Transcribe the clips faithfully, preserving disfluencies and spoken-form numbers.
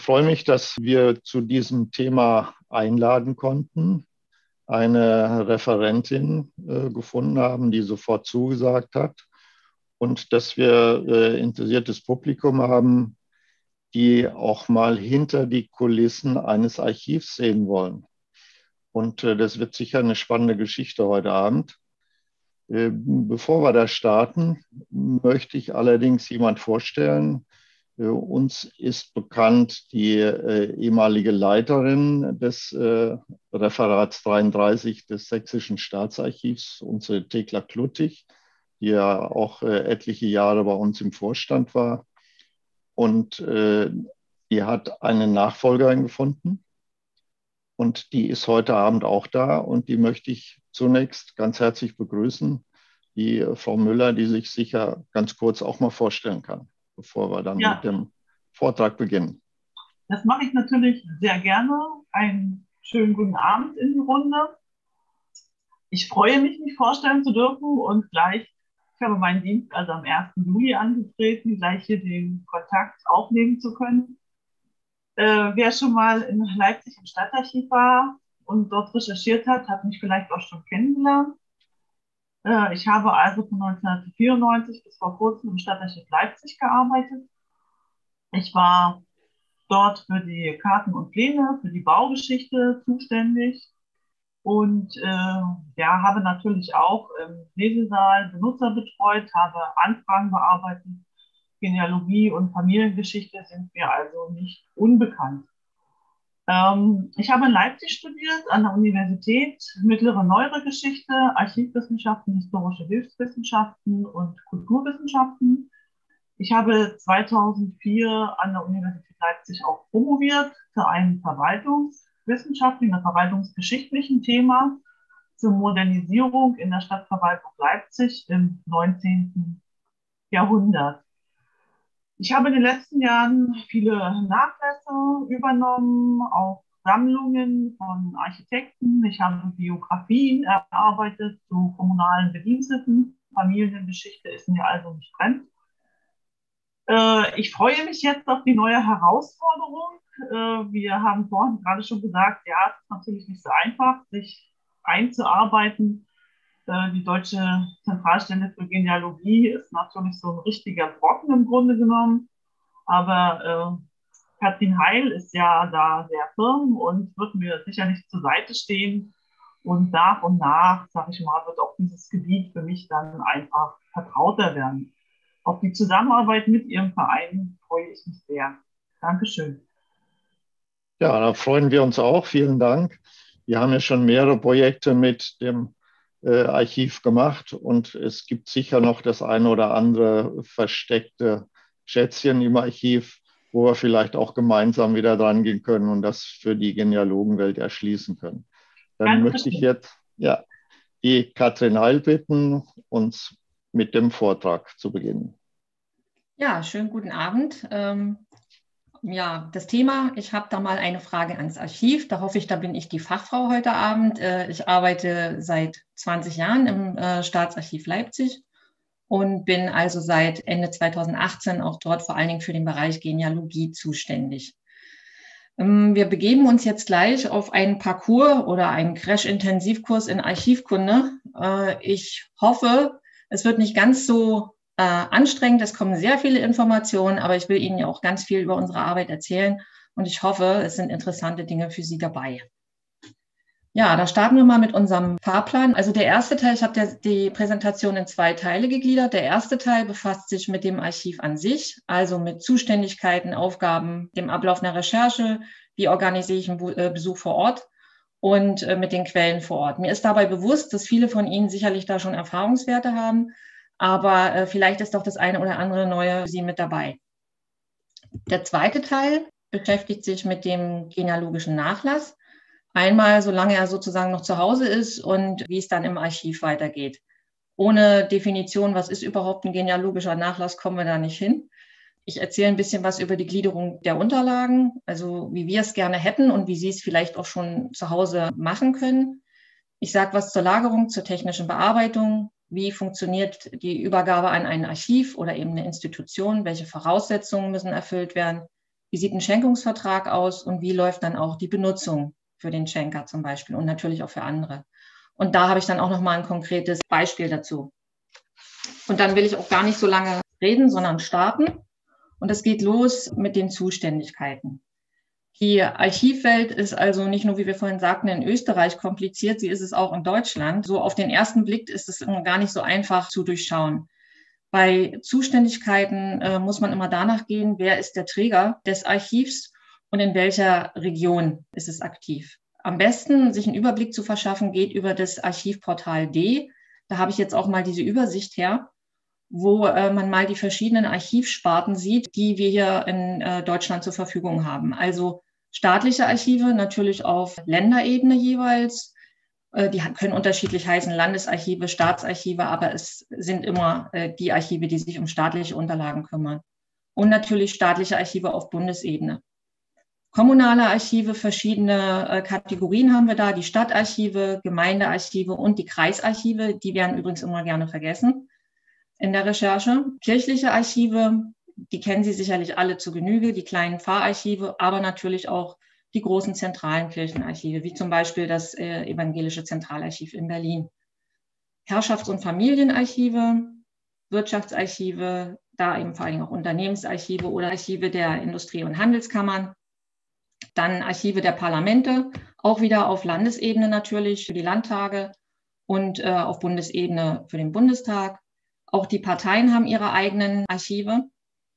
freue mich, dass wir zu diesem Thema einladen konnten, eine Referentin äh, gefunden haben, die sofort zugesagt hat und dass wir äh, interessiertes Publikum haben, die auch mal hinter die Kulissen eines Archivs sehen wollen. Und äh, das wird sicher eine spannende Geschichte heute Abend. Äh, bevor wir da starten, möchte ich allerdings jemand vorstellen. Äh, uns ist bekannt die äh, ehemalige Leiterin des äh, Referats dreiunddreißig des Sächsischen Staatsarchivs, unsere Thekla Kluttig, die ja auch äh, etliche Jahre bei uns im Vorstand war. Und äh, die hat eine Nachfolgerin gefunden. Und die ist heute Abend auch da und die möchte ich zunächst ganz herzlich begrüßen. Die Frau Müller, die sich sicher ganz kurz auch mal vorstellen kann, bevor wir dann Ja, mit dem Vortrag beginnen. das mache ich natürlich sehr gerne. Einen schönen guten Abend in die Runde. Ich freue mich, mich vorstellen zu dürfen und gleich, ich habe meinen Dienst also am ersten Juli angetreten, gleich hier den Kontakt aufnehmen zu können. Äh, wer schon mal in Leipzig im Stadtarchiv war und dort recherchiert hat, hat mich vielleicht auch schon kennengelernt. Äh, ich habe also von neunzehnhundertvierundneunzig bis vor kurzem im Stadtarchiv Leipzig gearbeitet. Ich war dort für die Karten und Pläne, für die Baugeschichte zuständig und äh, ja, habe natürlich auch im Lesesaal Benutzer betreut, habe Anfragen bearbeitet. Genealogie und Familiengeschichte sind mir also nicht unbekannt. Ähm, ich habe in Leipzig studiert, an der Universität, mittlere Neuere Geschichte, Archivwissenschaften, historische Hilfswissenschaften und Kulturwissenschaften. Ich habe zweitausendvier an der Universität Leipzig auch promoviert zu einem verwaltungswissenschaftlichen, einem verwaltungsgeschichtlichen Thema zur Modernisierung in der Stadtverwaltung Leipzig im neunzehnten Jahrhundert. Ich habe in den letzten Jahren viele Nachlässe übernommen, auch Sammlungen von Architekten. Ich habe Biografien erarbeitet zu kommunalen Bediensteten. Familiengeschichte ist mir also nicht fremd. Ich freue mich jetzt auf die neue Herausforderung. Wir haben vorhin gerade schon gesagt, ja, es ist natürlich nicht so einfach, sich einzuarbeiten. Die Deutsche Zentralstelle für Genealogie ist natürlich so ein richtiger Brocken im Grunde genommen. Aber äh, Katrin Heil ist ja da sehr firm und wird mir sicherlich zur Seite stehen. Und nach und nach, sage ich mal, wird auch dieses Gebiet für mich dann einfach vertrauter werden. Auf die Zusammenarbeit mit Ihrem Verein freue ich mich sehr. Dankeschön. Ja, da freuen wir uns auch. Vielen Dank. Wir haben ja schon mehrere Projekte mit dem äh, Archiv gemacht und es gibt sicher noch das eine oder andere versteckte Schätzchen im Archiv, wo wir vielleicht auch gemeinsam wieder dran gehen können und das für die Genealogenwelt erschließen können. Dann Ganz möchte ich jetzt ja, die Katrin Heil bitten, uns mit dem Vortrag zu beginnen. Ja, schönen guten Abend. Ähm, ja, das Thema, ich habe da mal eine Frage ans Archiv. Da hoffe ich, da bin ich die Fachfrau heute Abend. Äh, ich arbeite seit zwanzig Jahren im äh, Staatsarchiv Leipzig und bin also seit Ende zweitausendachtzehn auch dort vor allen Dingen für den Bereich Genealogie zuständig. Ähm, wir begeben uns jetzt gleich auf einen Parcours oder einen Crash-Intensivkurs in Archivkunde. Äh, ich hoffe, es wird nicht ganz so äh, anstrengend, es kommen sehr viele Informationen, aber ich will Ihnen ja auch ganz viel über unsere Arbeit erzählen und ich hoffe, es sind interessante Dinge für Sie dabei. Ja, da starten wir mal mit unserem Fahrplan. Also der erste Teil, ich habe die Präsentation in zwei Teile gegliedert. Der erste Teil befasst sich mit dem Archiv an sich, also mit Zuständigkeiten, Aufgaben, dem Ablauf einer Recherche, wie organisiere ich einen Besuch vor Ort und mit den Quellen vor Ort. Mir ist dabei bewusst, dass viele von Ihnen sicherlich da schon Erfahrungswerte haben, aber vielleicht ist doch das eine oder andere Neue für Sie mit dabei. Der zweite Teil beschäftigt sich mit dem genealogischen Nachlass. Einmal, solange er sozusagen noch zu Hause ist und wie es dann im Archiv weitergeht. Ohne Definition, was ist überhaupt ein genealogischer Nachlass, kommen wir da nicht hin. Ich erzähle ein bisschen was über die Gliederung der Unterlagen, also wie wir es gerne hätten und wie Sie es vielleicht auch schon zu Hause machen können. Ich sage was zur Lagerung, zur technischen Bearbeitung. Wie funktioniert die Übergabe an ein Archiv oder eben eine Institution? Welche Voraussetzungen müssen erfüllt werden? wie sieht ein Schenkungsvertrag aus und wie läuft dann auch die Benutzung für den Schenker zum Beispiel und natürlich auch für andere. Und da habe ich dann auch nochmal ein konkretes Beispiel dazu. Und dann will ich auch gar nicht so lange reden, sondern starten. Und es geht los mit den Zuständigkeiten. Die Archivwelt ist also nicht nur, wie wir vorhin sagten, in Österreich kompliziert, sie ist es auch in Deutschland. So auf den ersten Blick ist es immer gar nicht so einfach zu durchschauen. Bei Zuständigkeiten äh, muss man immer danach gehen, wer ist der Träger des Archivs und in welcher Region ist es aktiv. Am besten, sich einen Überblick zu verschaffen, geht über das Archivportal D. Da habe ich jetzt auch mal diese Übersicht her, wo äh, man mal die verschiedenen Archivsparten sieht, die wir hier in äh, Deutschland zur Verfügung haben. Also staatliche Archive natürlich auf Länderebene jeweils. Äh, die können unterschiedlich heißen, Landesarchive, Staatsarchive, aber es sind immer äh, die Archive, die sich um staatliche Unterlagen kümmern. Und natürlich staatliche Archive auf Bundesebene. Kommunale Archive, verschiedene äh, Kategorien haben wir da, die Stadtarchive, Gemeindearchive und die Kreisarchive, die werden übrigens immer gerne vergessen in der Recherche. Kirchliche Archive, die kennen Sie sicherlich alle zu Genüge, die kleinen Pfarrarchive, aber natürlich auch die großen zentralen Kirchenarchive, wie zum Beispiel das äh, Evangelische Zentralarchiv in Berlin. Herrschafts- und Familienarchive, Wirtschaftsarchive, da eben vor allem auch Unternehmensarchive oder Archive der Industrie- und Handelskammern. Dann Archive der Parlamente, auch wieder auf Landesebene natürlich für die Landtage und äh, auf Bundesebene für den Bundestag. Auch die Parteien haben ihre eigenen Archive,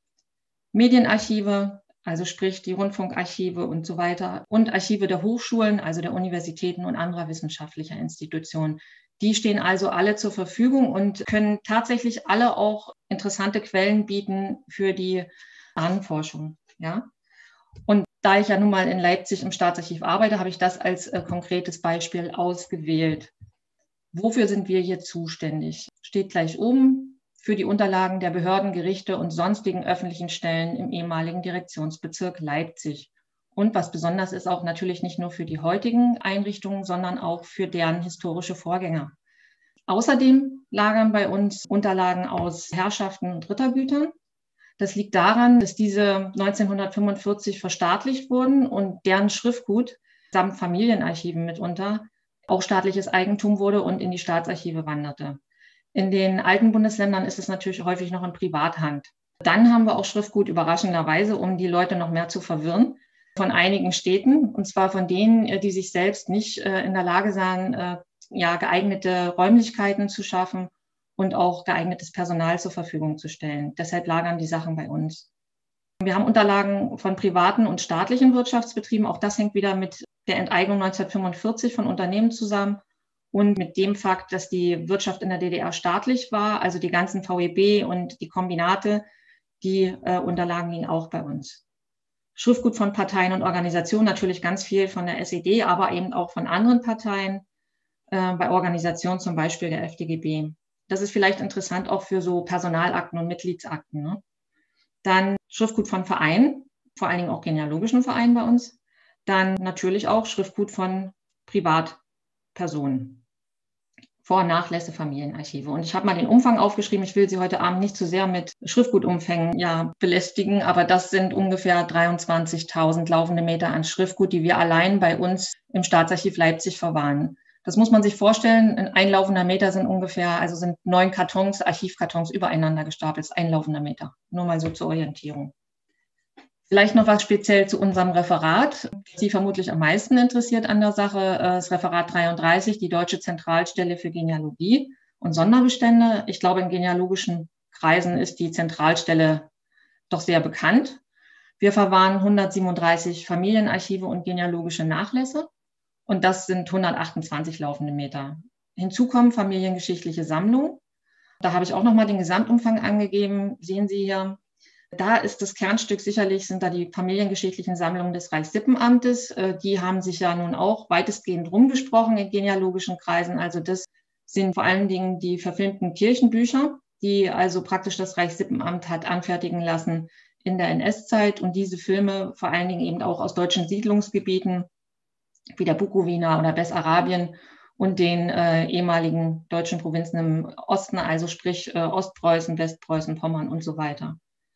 Medienarchive, also sprich die Rundfunkarchive und so weiter und Archive der Hochschulen, also der Universitäten und anderer wissenschaftlicher Institutionen. Die stehen also alle zur Verfügung und können tatsächlich alle auch interessante Quellen bieten für die Ahnenforschung. Ja? Und da ich ja nun mal in Leipzig im Staatsarchiv arbeite, habe ich das als äh, konkretes Beispiel ausgewählt. Wofür sind wir hier zuständig? Steht gleich oben: für die Unterlagen der Behörden, Gerichte und sonstigen öffentlichen Stellen im ehemaligen Direktionsbezirk Leipzig. Und was besonders ist, auch natürlich nicht nur für die heutigen Einrichtungen, sondern auch für deren historische Vorgänger. Außerdem lagern bei uns Unterlagen aus Herrschaften und Rittergütern. Das liegt daran, dass diese neunzehnhundertfünfundvierzig verstaatlicht wurden und deren Schriftgut samt Familienarchiven mitunter auch staatliches Eigentum wurde und in die Staatsarchive wanderte. In den alten Bundesländern ist es natürlich häufig noch in Privathand. Dann haben wir auch Schriftgut überraschenderweise, um die Leute noch mehr zu verwirren, von einigen Städten, und zwar von denen, die sich selbst nicht in der Lage sahen, ja, geeignete Räumlichkeiten zu schaffen und auch geeignetes Personal zur Verfügung zu stellen. Deshalb lagern die Sachen bei uns. Wir haben Unterlagen von privaten und staatlichen Wirtschaftsbetrieben. Auch das hängt wieder mit der Enteignung neunzehnhundertfünfundvierzig von Unternehmen zusammen und mit dem Fakt, dass die Wirtschaft in der D D R staatlich war, also die ganzen V E B und die Kombinate, die äh, Unterlagen liegen auch bei uns. Schriftgut von Parteien und Organisationen, natürlich ganz viel von der S E D, aber eben auch von anderen Parteien, äh, bei Organisationen zum Beispiel der F D G B. Das ist vielleicht interessant auch für so Personalakten und Mitgliedsakten, ne? Dann Schriftgut von Vereinen, vor allen Dingen auch genealogischen Vereinen bei uns. Dann natürlich auch Schriftgut von Privatpersonen. Vor- und Nachlässe, Familienarchive. Und ich habe mal den Umfang aufgeschrieben. Ich will Sie heute Abend nicht zu sehr mit Schriftgutumfängen ja, belästigen, aber das sind ungefähr dreiundzwanzigtausend laufende Meter an Schriftgut, die wir allein bei uns im Staatsarchiv Leipzig verwahren. Das muss man sich vorstellen. Ein laufender Meter sind ungefähr, also sind neun Kartons, Archivkartons übereinander gestapelt, ein laufender Meter. Nur mal so zur Orientierung. Vielleicht noch was speziell zu unserem Referat. Sie vermutlich am meisten interessiert an der Sache, das Referat dreiunddreißig, die Deutsche Zentralstelle für Genealogie und Sonderbestände. Ich glaube, in genealogischen Kreisen ist die Zentralstelle doch sehr bekannt. Wir verwahren hundertsiebenunddreißig Familienarchive und genealogische Nachlässe. Und das sind hundertachtundzwanzig laufende Meter. Hinzu kommen familiengeschichtliche Sammlungen. Da habe ich auch nochmal den Gesamtumfang angegeben. Sehen Sie hier, da ist das Kernstück sicherlich, sind da die familiengeschichtlichen Sammlungen des Reichssippenamtes. Die haben sich ja nun auch weitestgehend rumgesprochen in genealogischen Kreisen. Also das sind vor allen Dingen die verfilmten Kirchenbücher, die also praktisch das Reichssippenamt hat anfertigen lassen in der N S-Zeit. Und diese Filme vor allen Dingen eben auch aus deutschen Siedlungsgebieten, wie der Bukowina oder Bessarabien und den äh, ehemaligen deutschen Provinzen im Osten, also sprich äh, Ostpreußen, Westpreußen, Pommern und so weiter.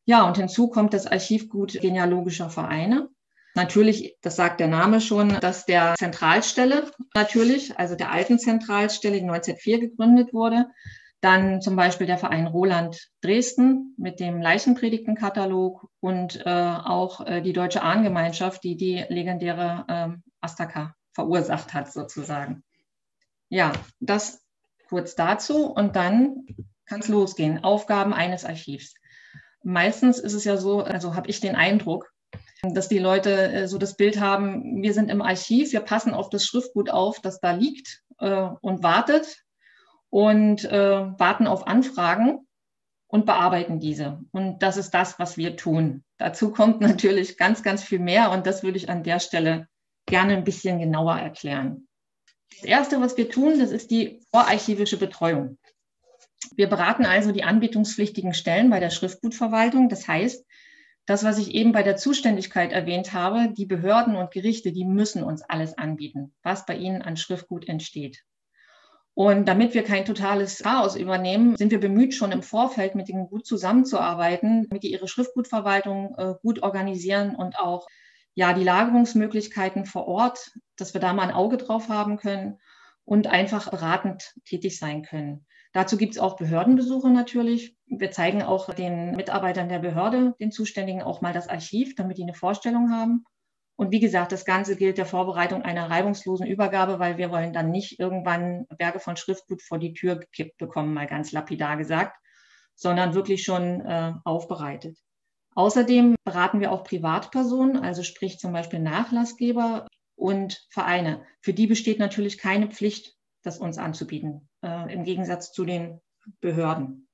Ja, und hinzu kommt das Archivgut genealogischer Vereine. Natürlich, das sagt der Name schon, dass der Zentralstelle natürlich, also der alten Zentralstelle, die neunzehnhundertvier gegründet wurde, dann zum Beispiel der Verein Roland Dresden mit dem Leichenpredigtenkatalog und äh, auch äh, die Deutsche Ahnengemeinschaft, die die legendäre äh, Astaka verursacht hat sozusagen. Ja, das kurz dazu und dann kann es losgehen. Aufgaben eines Archivs. Meistens ist es ja so, also habe ich den Eindruck, dass die Leute äh, so das Bild haben, wir sind im Archiv, wir passen auf das Schriftgut auf, das da liegt äh, und wartet und äh, warten auf Anfragen und bearbeiten diese. Und das ist das, was wir tun. Dazu kommt natürlich ganz, ganz viel mehr und das würde ich an der Stelle gerne ein bisschen genauer erklären. Das Erste, was wir tun, das ist die vorarchivische Betreuung. Wir beraten also die anbietungspflichtigen Stellen bei der Schriftgutverwaltung. Das heißt, das, was ich eben bei der Zuständigkeit erwähnt habe, die Behörden und Gerichte, die müssen uns alles anbieten, was bei ihnen an Schriftgut entsteht. Und damit wir kein totales Chaos übernehmen, sind wir bemüht, schon im Vorfeld mit ihnen gut zusammenzuarbeiten, damit die ihre Schriftgutverwaltung äh, gut organisieren und auch ja, die Lagerungsmöglichkeiten vor Ort, dass wir da mal ein Auge drauf haben können und einfach beratend tätig sein können. Dazu gibt es auch Behördenbesuche natürlich. Wir zeigen auch den Mitarbeitern der Behörde, den Zuständigen, auch mal das Archiv, damit die eine Vorstellung haben. Und wie gesagt, das Ganze gilt der Vorbereitung einer reibungslosen Übergabe, weil wir wollen dann nicht irgendwann Berge von Schriftgut vor die Tür gekippt bekommen, mal ganz lapidar gesagt, sondern wirklich schon äh, aufbereitet. Außerdem beraten wir auch Privatpersonen, also sprich zum Beispiel Nachlassgeber und Vereine. Für die besteht natürlich keine Pflicht, das uns anzubieten, äh, im Gegensatz zu den Behörden.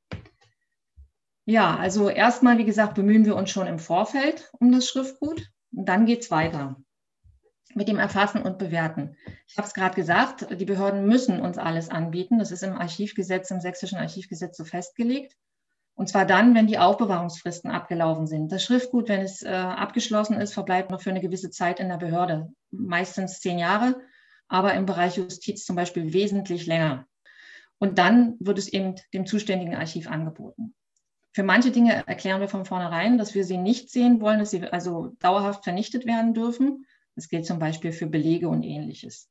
Ja, also erstmal, wie gesagt, bemühen wir uns schon im Vorfeld um das Schriftgut und dann geht es weiter mit dem Erfassen und Bewerten. Ich habe es gerade gesagt, die Behörden müssen uns alles anbieten. Das ist im Archivgesetz, im Sächsischen Archivgesetz so festgelegt. Und zwar dann, wenn die Aufbewahrungsfristen abgelaufen sind. Das Schriftgut, wenn es äh, abgeschlossen ist, verbleibt noch für eine gewisse Zeit in der Behörde, meistens zehn Jahre, aber im Bereich Justiz zum Beispiel wesentlich länger. Und dann wird es eben dem zuständigen Archiv angeboten. Für manche Dinge erklären wir von vornherein, dass wir sie nicht sehen wollen, dass sie also dauerhaft vernichtet werden dürfen. Das gilt zum Beispiel für Belege und Ähnliches.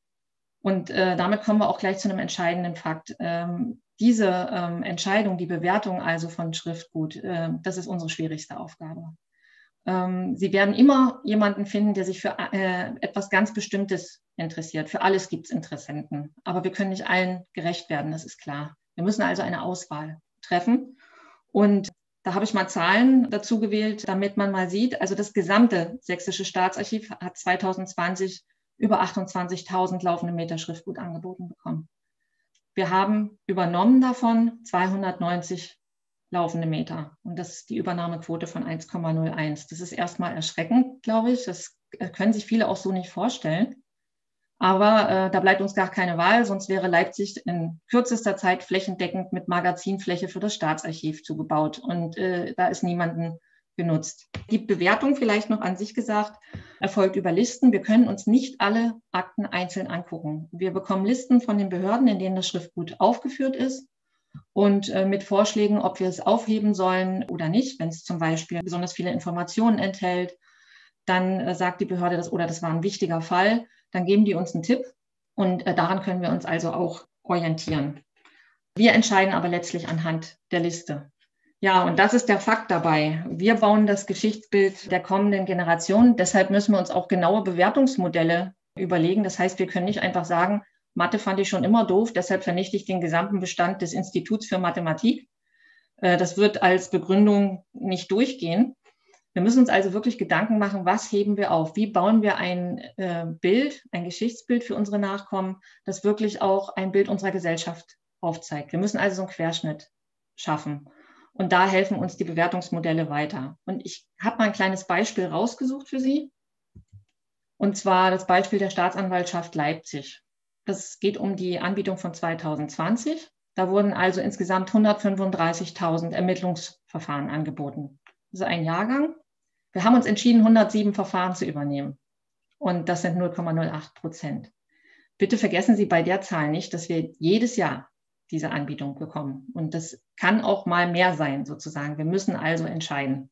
Und äh, damit kommen wir auch gleich zu einem entscheidenden Fakt. Ähm, diese ähm, Entscheidung, die Bewertung also von Schriftgut, äh, das ist unsere schwierigste Aufgabe. Ähm, Sie werden immer jemanden finden, der sich für äh, etwas ganz Bestimmtes interessiert. Für alles gibt es Interessenten. Aber wir können nicht allen gerecht werden, das ist klar. Wir müssen also eine Auswahl treffen. Und da habe ich mal Zahlen dazu gewählt, damit man mal sieht, also das gesamte Sächsische Staatsarchiv hat zwanzig zwanzig über achtundzwanzigtausend laufende Meter Schriftgut angeboten bekommen. Wir haben übernommen davon zweihundertneunzig laufende Meter. Und das ist die Übernahmequote von eins Komma null eins. Das ist erstmal erschreckend, glaube ich. Das können sich viele auch so nicht vorstellen. Aber äh, da bleibt uns gar keine Wahl, sonst wäre Leipzig in kürzester Zeit flächendeckend mit Magazinfläche für das Staatsarchiv zugebaut. Und äh, da ist niemanden genutzt. Die Bewertung, vielleicht noch an sich gesagt, erfolgt über Listen. Wir können uns nicht alle Akten einzeln angucken. Wir bekommen Listen von den Behörden, in denen das Schriftgut aufgeführt ist und äh, mit Vorschlägen, ob wir es aufheben sollen oder nicht. Wenn es zum Beispiel besonders viele Informationen enthält, dann äh, sagt die Behörde das, oder das war ein wichtiger Fall, dann geben die uns einen Tipp und äh, daran können wir uns also auch orientieren. Wir entscheiden aber letztlich anhand der Liste. Ja, und das ist der Fakt dabei. Wir bauen das Geschichtsbild der kommenden Generation. Deshalb müssen wir uns auch genaue Bewertungsmodelle überlegen. Das heißt, wir können nicht einfach sagen, Mathe fand ich schon immer doof, deshalb vernichte ich den gesamten Bestand des Instituts für Mathematik. Äh, das wird als Begründung nicht durchgehen. Wir müssen uns also wirklich Gedanken machen, was heben wir auf? Wie bauen wir ein äh, Bild, ein Geschichtsbild für unsere Nachkommen, das wirklich auch ein Bild unserer Gesellschaft aufzeigt? Wir müssen also so einen Querschnitt schaffen. Und da helfen uns die Bewertungsmodelle weiter. Und ich habe mal ein kleines Beispiel rausgesucht für Sie. Und zwar das Beispiel der Staatsanwaltschaft Leipzig. Das geht um die Anbietung von zwanzig zwanzig. Da wurden also insgesamt hundertfünfunddreißigtausend Ermittlungsverfahren angeboten. Das ist ein Jahrgang. Wir haben uns entschieden, hundertsieben Verfahren zu übernehmen. Und das sind null Komma null acht Prozent. Bitte vergessen Sie bei der Zahl nicht, dass wir jedes Jahr diese Anbietung bekommen. Und das kann auch mal mehr sein, sozusagen. Wir müssen also entscheiden.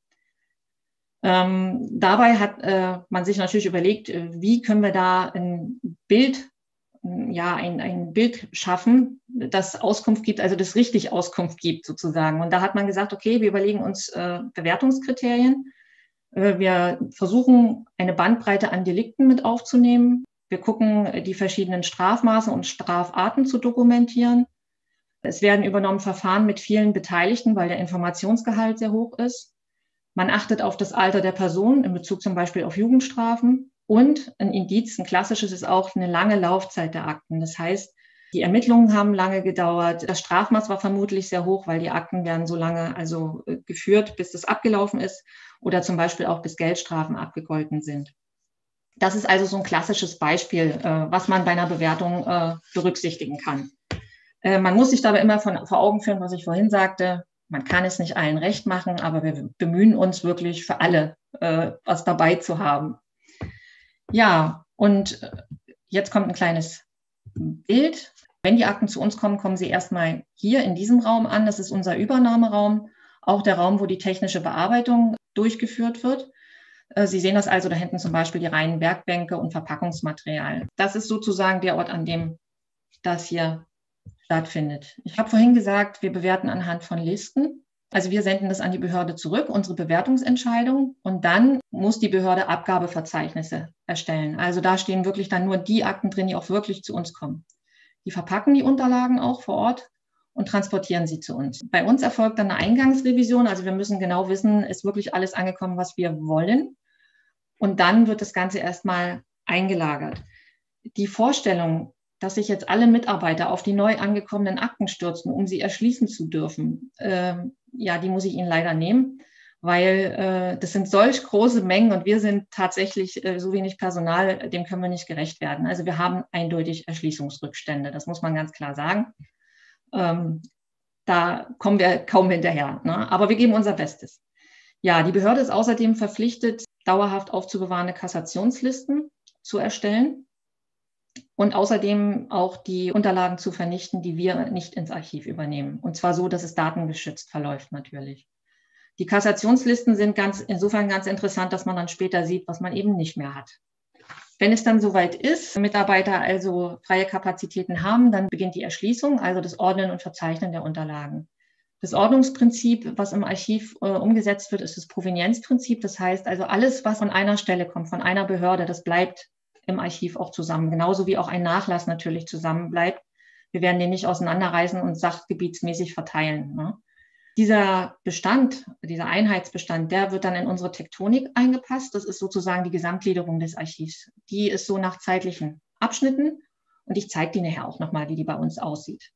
Ähm, dabei hat äh, man sich natürlich überlegt, wie können wir da ein Bild, ja, ein, ein Bild schaffen, das Auskunft gibt, also das richtig Auskunft gibt, sozusagen. Und da hat man gesagt, okay, wir überlegen uns äh, Bewertungskriterien. Äh, wir versuchen, eine Bandbreite an Delikten mit aufzunehmen. Wir gucken, die verschiedenen Strafmaße und Strafarten zu dokumentieren. Es werden übernommen Verfahren mit vielen Beteiligten, weil der Informationsgehalt sehr hoch ist. Man achtet auf das Alter der Person in Bezug zum Beispiel auf Jugendstrafen. Und ein Indiz, ein klassisches, ist auch eine lange Laufzeit der Akten. Das heißt, die Ermittlungen haben lange gedauert. Das Strafmaß war vermutlich sehr hoch, weil die Akten werden so lange also geführt, bis das abgelaufen ist oder zum Beispiel auch bis Geldstrafen abgegolten sind. Das ist also so ein klassisches Beispiel, was man bei einer Bewertung berücksichtigen kann. Man muss sich dabei immer von, vor Augen führen, was ich vorhin sagte. Man kann es nicht allen recht machen, aber wir bemühen uns wirklich für alle, was dabei zu haben. Ja, und jetzt kommt ein kleines Bild. Wenn die Akten zu uns kommen, kommen sie erstmal hier in diesem Raum an. Das ist unser Übernahmeraum, auch der Raum, wo die technische Bearbeitung durchgeführt wird. Sie sehen das also, da hinten zum Beispiel die reinen Werkbänke und Verpackungsmaterial. Das ist sozusagen der Ort, an dem das hier stattfindet. Ich habe vorhin gesagt, wir bewerten anhand von Listen. Also wir senden das an die Behörde zurück, unsere Bewertungsentscheidung, und dann muss die Behörde Abgabeverzeichnisse erstellen. Also da stehen wirklich dann nur die Akten drin, die auch wirklich zu uns kommen. Die verpacken die Unterlagen auch vor Ort und transportieren sie zu uns. Bei uns erfolgt dann eine Eingangsrevision, also wir müssen genau wissen, ist wirklich alles angekommen, was wir wollen. Und dann wird das Ganze erstmal eingelagert. Die Vorstellung, dass sich jetzt alle Mitarbeiter auf die neu angekommenen Akten stürzen, um sie erschließen zu dürfen, äh, ja, die muss ich Ihnen leider nehmen, weil äh, das sind solch große Mengen und wir sind tatsächlich äh, so wenig Personal, dem können wir nicht gerecht werden. Also wir haben eindeutig Erschließungsrückstände, das muss man ganz klar sagen. Ähm, da kommen wir kaum hinterher, ne? Aber wir geben unser Bestes. Ja, die Behörde ist außerdem verpflichtet, dauerhaft aufzubewahrende Kassationslisten zu erstellen und außerdem auch die Unterlagen zu vernichten, die wir nicht ins Archiv übernehmen. Und zwar so, dass es datengeschützt verläuft natürlich. Die Kassationslisten sind ganz, insofern ganz interessant, dass man dann später sieht, was man eben nicht mehr hat. Wenn es dann soweit ist, Mitarbeiter also freie Kapazitäten haben, dann beginnt die Erschließung, also das Ordnen und Verzeichnen der Unterlagen. Das Ordnungsprinzip, was im Archiv äh, umgesetzt wird, ist das Provenienzprinzip. Das heißt also, alles, was von einer Stelle kommt, von einer Behörde, das bleibt im Archiv auch zusammen. Genauso wie auch ein Nachlass natürlich zusammen bleibt. Wir werden den nicht auseinanderreißen und sachgebietsmäßig verteilen, ne? Dieser Bestand, dieser Einheitsbestand, der wird dann in unsere Tektonik eingepasst. Das ist sozusagen die Gesamtgliederung des Archivs. Die ist so nach zeitlichen Abschnitten und ich zeige die nachher auch nochmal, wie die bei uns aussieht.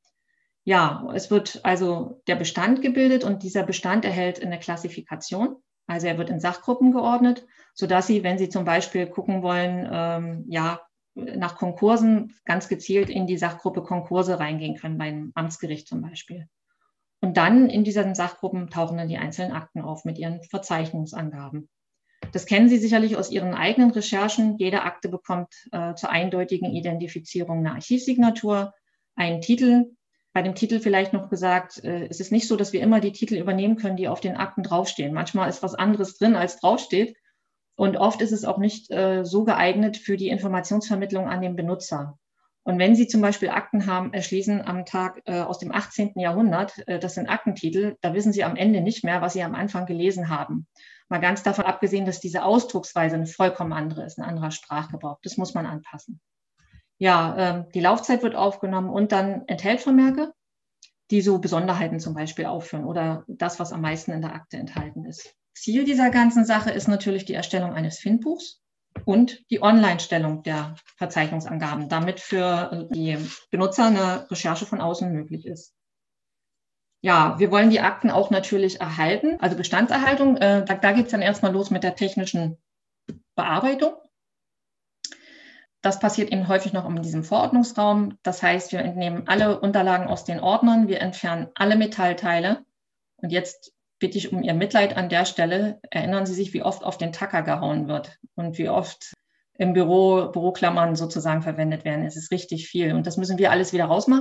Ja, es wird also der Bestand gebildet und dieser Bestand erhält eine Klassifikation. Also er wird in Sachgruppen geordnet, sodass Sie, wenn Sie zum Beispiel gucken wollen, ähm, ja, nach Konkursen ganz gezielt in die Sachgruppe Konkurse reingehen können, beim Amtsgericht zum Beispiel. Und dann in diesen Sachgruppen tauchen dann die einzelnen Akten auf mit ihren Verzeichnungsangaben. Das kennen Sie sicherlich aus Ihren eigenen Recherchen. Jede Akte bekommt äh, zur eindeutigen Identifizierung eine Archivsignatur, einen Titel. Bei dem Titel vielleicht noch gesagt, äh, es ist nicht so, dass wir immer die Titel übernehmen können, die auf den Akten draufstehen. Manchmal ist was anderes drin, als draufsteht. Und oft ist es auch nicht äh, so geeignet für die Informationsvermittlung an den Benutzer. Und wenn Sie zum Beispiel Akten haben, erschließen am Tag äh, aus dem achtzehnten Jahrhundert, äh, das sind Aktentitel, da wissen Sie am Ende nicht mehr, was Sie am Anfang gelesen haben. Mal ganz davon abgesehen, dass diese Ausdrucksweise eine vollkommen andere ist, ein anderer Sprachgebrauch. Das muss man anpassen. Ja, ähm, die Laufzeit wird aufgenommen und dann Entheltvermerke, die so Besonderheiten zum Beispiel aufführen oder das, was am meisten in der Akte enthalten ist. Ziel dieser ganzen Sache ist natürlich die Erstellung eines Findbuchs und die Online-Stellung der Verzeichnungsangaben, damit für die Benutzer eine Recherche von außen möglich ist. Ja, wir wollen die Akten auch natürlich erhalten, also Bestandserhaltung. Äh, da da geht es dann erstmal los mit der technischen Bearbeitung. Das passiert eben häufig noch in diesem Vorordnungsraum. Das heißt, wir entnehmen alle Unterlagen aus den Ordnern, wir entfernen alle Metallteile. Und jetzt bitte ich um Ihr Mitleid an der Stelle. Erinnern Sie sich, wie oft auf den Tacker gehauen wird und wie oft im Büro Büroklammern sozusagen verwendet werden. Es ist richtig viel und das müssen wir alles wieder rausmachen.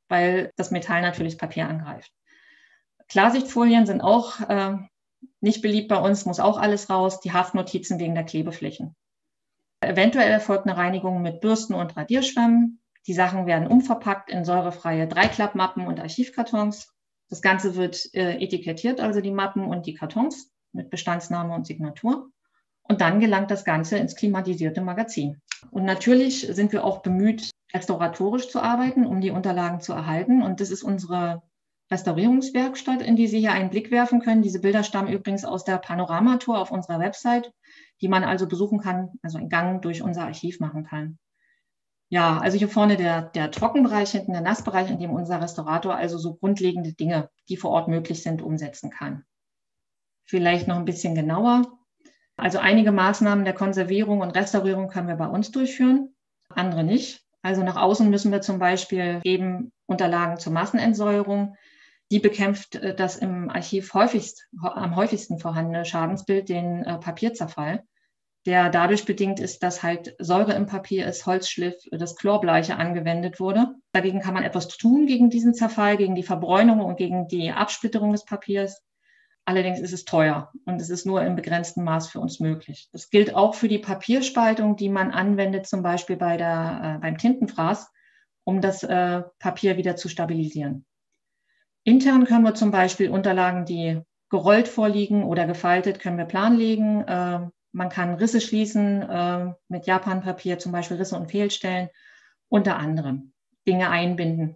weil das Metall natürlich Papier angreift. Klarsichtfolien sind auch äh, nicht beliebt bei uns, muss auch alles raus, die Haftnotizen wegen der Klebeflächen. Eventuell erfolgt eine Reinigung mit Bürsten und Radierschwämmen. Die Sachen werden umverpackt in säurefreie Dreiklappmappen und Archivkartons. Das Ganze wird äh, etikettiert, also die Mappen und die Kartons mit Bestandsname und Signatur. Und dann gelangt das Ganze ins klimatisierte Magazin. Und natürlich sind wir auch bemüht, restauratorisch zu arbeiten, um die Unterlagen zu erhalten. Und das ist unsere Restaurierungswerkstatt, in die Sie hier einen Blick werfen können. Diese Bilder stammen übrigens aus der Panoramatur auf unserer Website, die man also besuchen kann, also einen Gang durch unser Archiv machen kann. Ja, also hier vorne der, der Trockenbereich, hinten der Nassbereich, in dem unser Restaurator also so grundlegende Dinge, die vor Ort möglich sind, umsetzen kann. Vielleicht noch ein bisschen genauer. Also einige Maßnahmen der Konservierung und Restaurierung können wir bei uns durchführen, andere nicht. Also nach außen müssen wir zum Beispiel eben Unterlagen zur Massenentsäuerung. Die bekämpft das im Archiv häufigst, am häufigsten vorhandene Schadensbild, den äh, Papierzerfall, der dadurch bedingt ist, dass halt Säure im Papier ist, Holzschliff, das Chlorbleiche angewendet wurde. Dagegen kann man etwas tun gegen diesen Zerfall, gegen die Verbräunung und gegen die Absplitterung des Papiers. Allerdings ist es teuer und es ist nur im begrenzten Maß für uns möglich. Das gilt auch für die Papierspaltung, die man anwendet, zum Beispiel bei der, äh, beim Tintenfraß, um das äh, Papier wieder zu stabilisieren. Intern können wir zum Beispiel Unterlagen, die gerollt vorliegen oder gefaltet, können wir planlegen. Äh, man kann Risse schließen, äh, mit Japanpapier zum Beispiel Risse und Fehlstellen, unter anderem Dinge einbinden.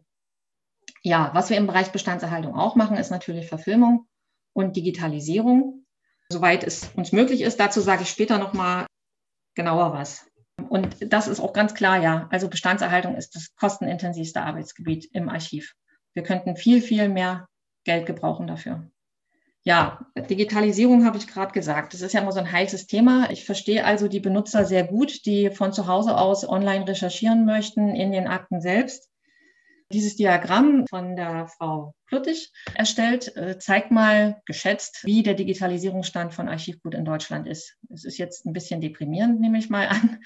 Ja, was wir im Bereich Bestandserhaltung auch machen, ist natürlich Verfilmung und Digitalisierung, soweit es uns möglich ist. Dazu sage ich später noch mal genauer was. Und das ist auch ganz klar, ja. Also Bestandserhaltung ist das kostenintensivste Arbeitsgebiet im Archiv. Wir könnten viel, viel mehr Geld gebrauchen dafür. Ja, Digitalisierung habe ich gerade gesagt. Das ist ja immer so ein heißes Thema. Ich verstehe also die Benutzer sehr gut, die von zu Hause aus online recherchieren möchten in den Akten selbst. Dieses Diagramm von der Frau Pluttig erstellt, äh, zeigt mal geschätzt, wie der Digitalisierungsstand von Archivgut in Deutschland ist. Es ist jetzt ein bisschen deprimierend, nehme ich mal an,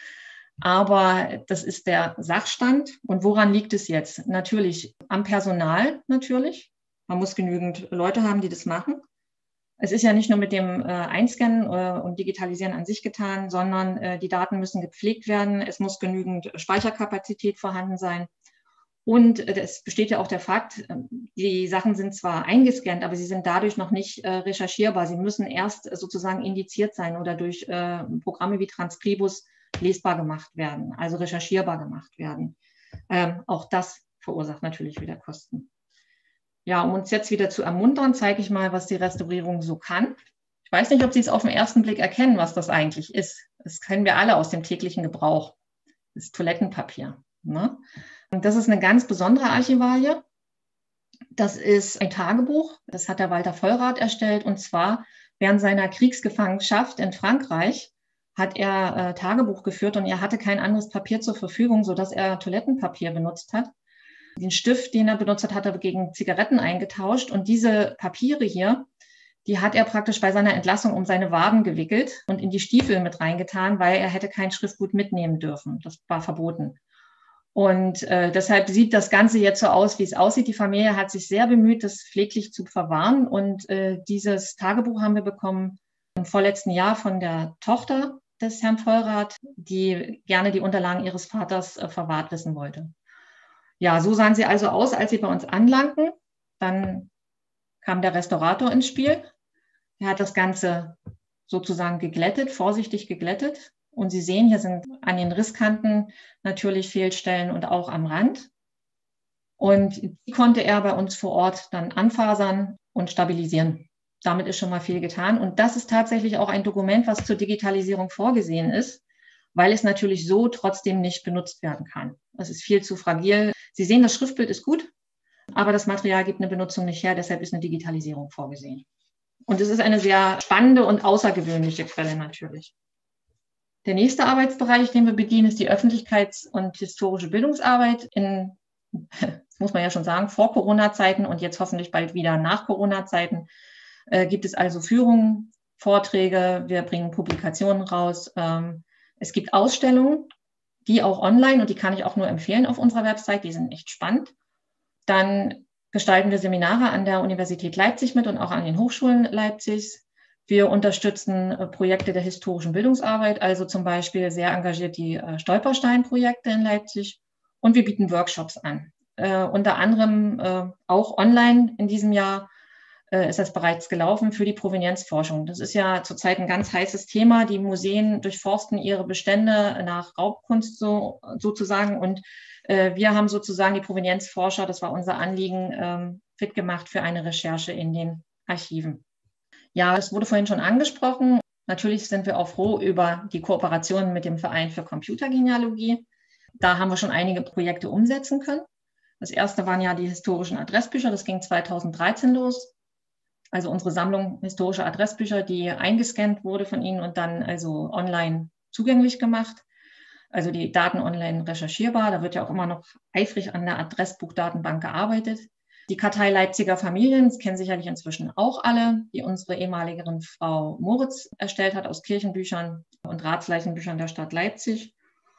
aber das ist der Sachstand. Und woran liegt es jetzt? Natürlich am Personal, natürlich. Man muss genügend Leute haben, die das machen. Es ist ja nicht nur mit dem äh, Einscannen äh, und Digitalisieren an sich getan, sondern äh, die Daten müssen gepflegt werden. Es muss genügend Speicherkapazität vorhanden sein. Und es besteht ja auch der Fakt, die Sachen sind zwar eingescannt, aber sie sind dadurch noch nicht äh, recherchierbar. Sie müssen erst sozusagen indiziert sein oder durch äh, Programme wie Transkribus lesbar gemacht werden, also recherchierbar gemacht werden. Ähm, auch das verursacht natürlich wieder Kosten. Ja, um uns jetzt wieder zu ermuntern, zeige ich mal, was die Restaurierung so kann. Ich weiß nicht, ob Sie es auf den ersten Blick erkennen, was das eigentlich ist. Das kennen wir alle aus dem täglichen Gebrauch. Das ist Toilettenpapier, ne? Und das ist eine ganz besondere Archivalie. Das ist ein Tagebuch, das hat der Walter Vollrath erstellt. Und zwar während seiner Kriegsgefangenschaft in Frankreich hat er äh, Tagebuch geführt und er hatte kein anderes Papier zur Verfügung, sodass er Toilettenpapier benutzt hat. Den Stift, den er benutzt hat, hat er gegen Zigaretten eingetauscht. Und diese Papiere hier, die hat er praktisch bei seiner Entlassung um seine Waden gewickelt und in die Stiefel mit reingetan, weil er hätte kein Schriftgut mitnehmen dürfen. Das war verboten. Und äh, deshalb sieht das Ganze jetzt so aus, wie es aussieht. Die Familie hat sich sehr bemüht, das pfleglich zu verwahren. Und äh, dieses Tagebuch haben wir bekommen im vorletzten Jahr von der Tochter des Herrn Vollrath, die gerne die Unterlagen ihres Vaters äh, verwahrt wissen wollte. Ja, so sahen sie also aus, als sie bei uns anlangten. Dann kam der Restaurator ins Spiel. Er hat das Ganze sozusagen geglättet, vorsichtig geglättet. Und Sie sehen, hier sind an den Risskanten natürlich Fehlstellen und auch am Rand. Und die konnte er bei uns vor Ort dann anfasern und stabilisieren. Damit ist schon mal viel getan. Und das ist tatsächlich auch ein Dokument, was zur Digitalisierung vorgesehen ist, weil es natürlich so trotzdem nicht benutzt werden kann. Es ist viel zu fragil. Sie sehen, das Schriftbild ist gut, aber das Material gibt eine Benutzung nicht her. Deshalb ist eine Digitalisierung vorgesehen. Und es ist eine sehr spannende und außergewöhnliche Quelle natürlich. Der nächste Arbeitsbereich, den wir bedienen, ist die Öffentlichkeits- und historische Bildungsarbeit in, das muss man ja schon sagen, vor Corona-Zeiten und jetzt hoffentlich bald wieder nach Corona-Zeiten. Äh, gibt es also Führungen, Vorträge, wir bringen Publikationen raus. Ähm, es gibt Ausstellungen, die auch online, und die kann ich auch nur empfehlen auf unserer Website, die sind echt spannend. Dann gestalten wir Seminare an der Universität Leipzig mit und auch an den Hochschulen Leipzigs. Wir unterstützen äh, Projekte der historischen Bildungsarbeit, also zum Beispiel sehr engagiert die äh, Stolperstein-Projekte in Leipzig. Und wir bieten Workshops an. Äh, unter anderem äh, auch online in diesem Jahr äh, ist das bereits gelaufen für die Provenienzforschung. Das ist ja zurzeit ein ganz heißes Thema. Die Museen durchforsten ihre Bestände nach Raubkunst so, sozusagen. Und äh, wir haben sozusagen die Provenienzforscher, das war unser Anliegen, ähm, fit gemacht für eine Recherche in den Archiven. Ja, es wurde vorhin schon angesprochen. Natürlich sind wir auch froh über die Kooperation mit dem Verein für Computergenealogie. Da haben wir schon einige Projekte umsetzen können. Das erste waren ja die historischen Adressbücher. Das ging zweitausenddreizehn los. Also unsere Sammlung historischer Adressbücher, die eingescannt wurde von Ihnen und dann also online zugänglich gemacht. Also die Daten online recherchierbar. Da wird ja auch immer noch eifrig an der Adressbuchdatenbank gearbeitet. Die Kartei Leipziger Familien, das kennen sicherlich inzwischen auch alle, die unsere ehemalige Frau Moritz erstellt hat aus Kirchenbüchern und Ratsleichenbüchern der Stadt Leipzig.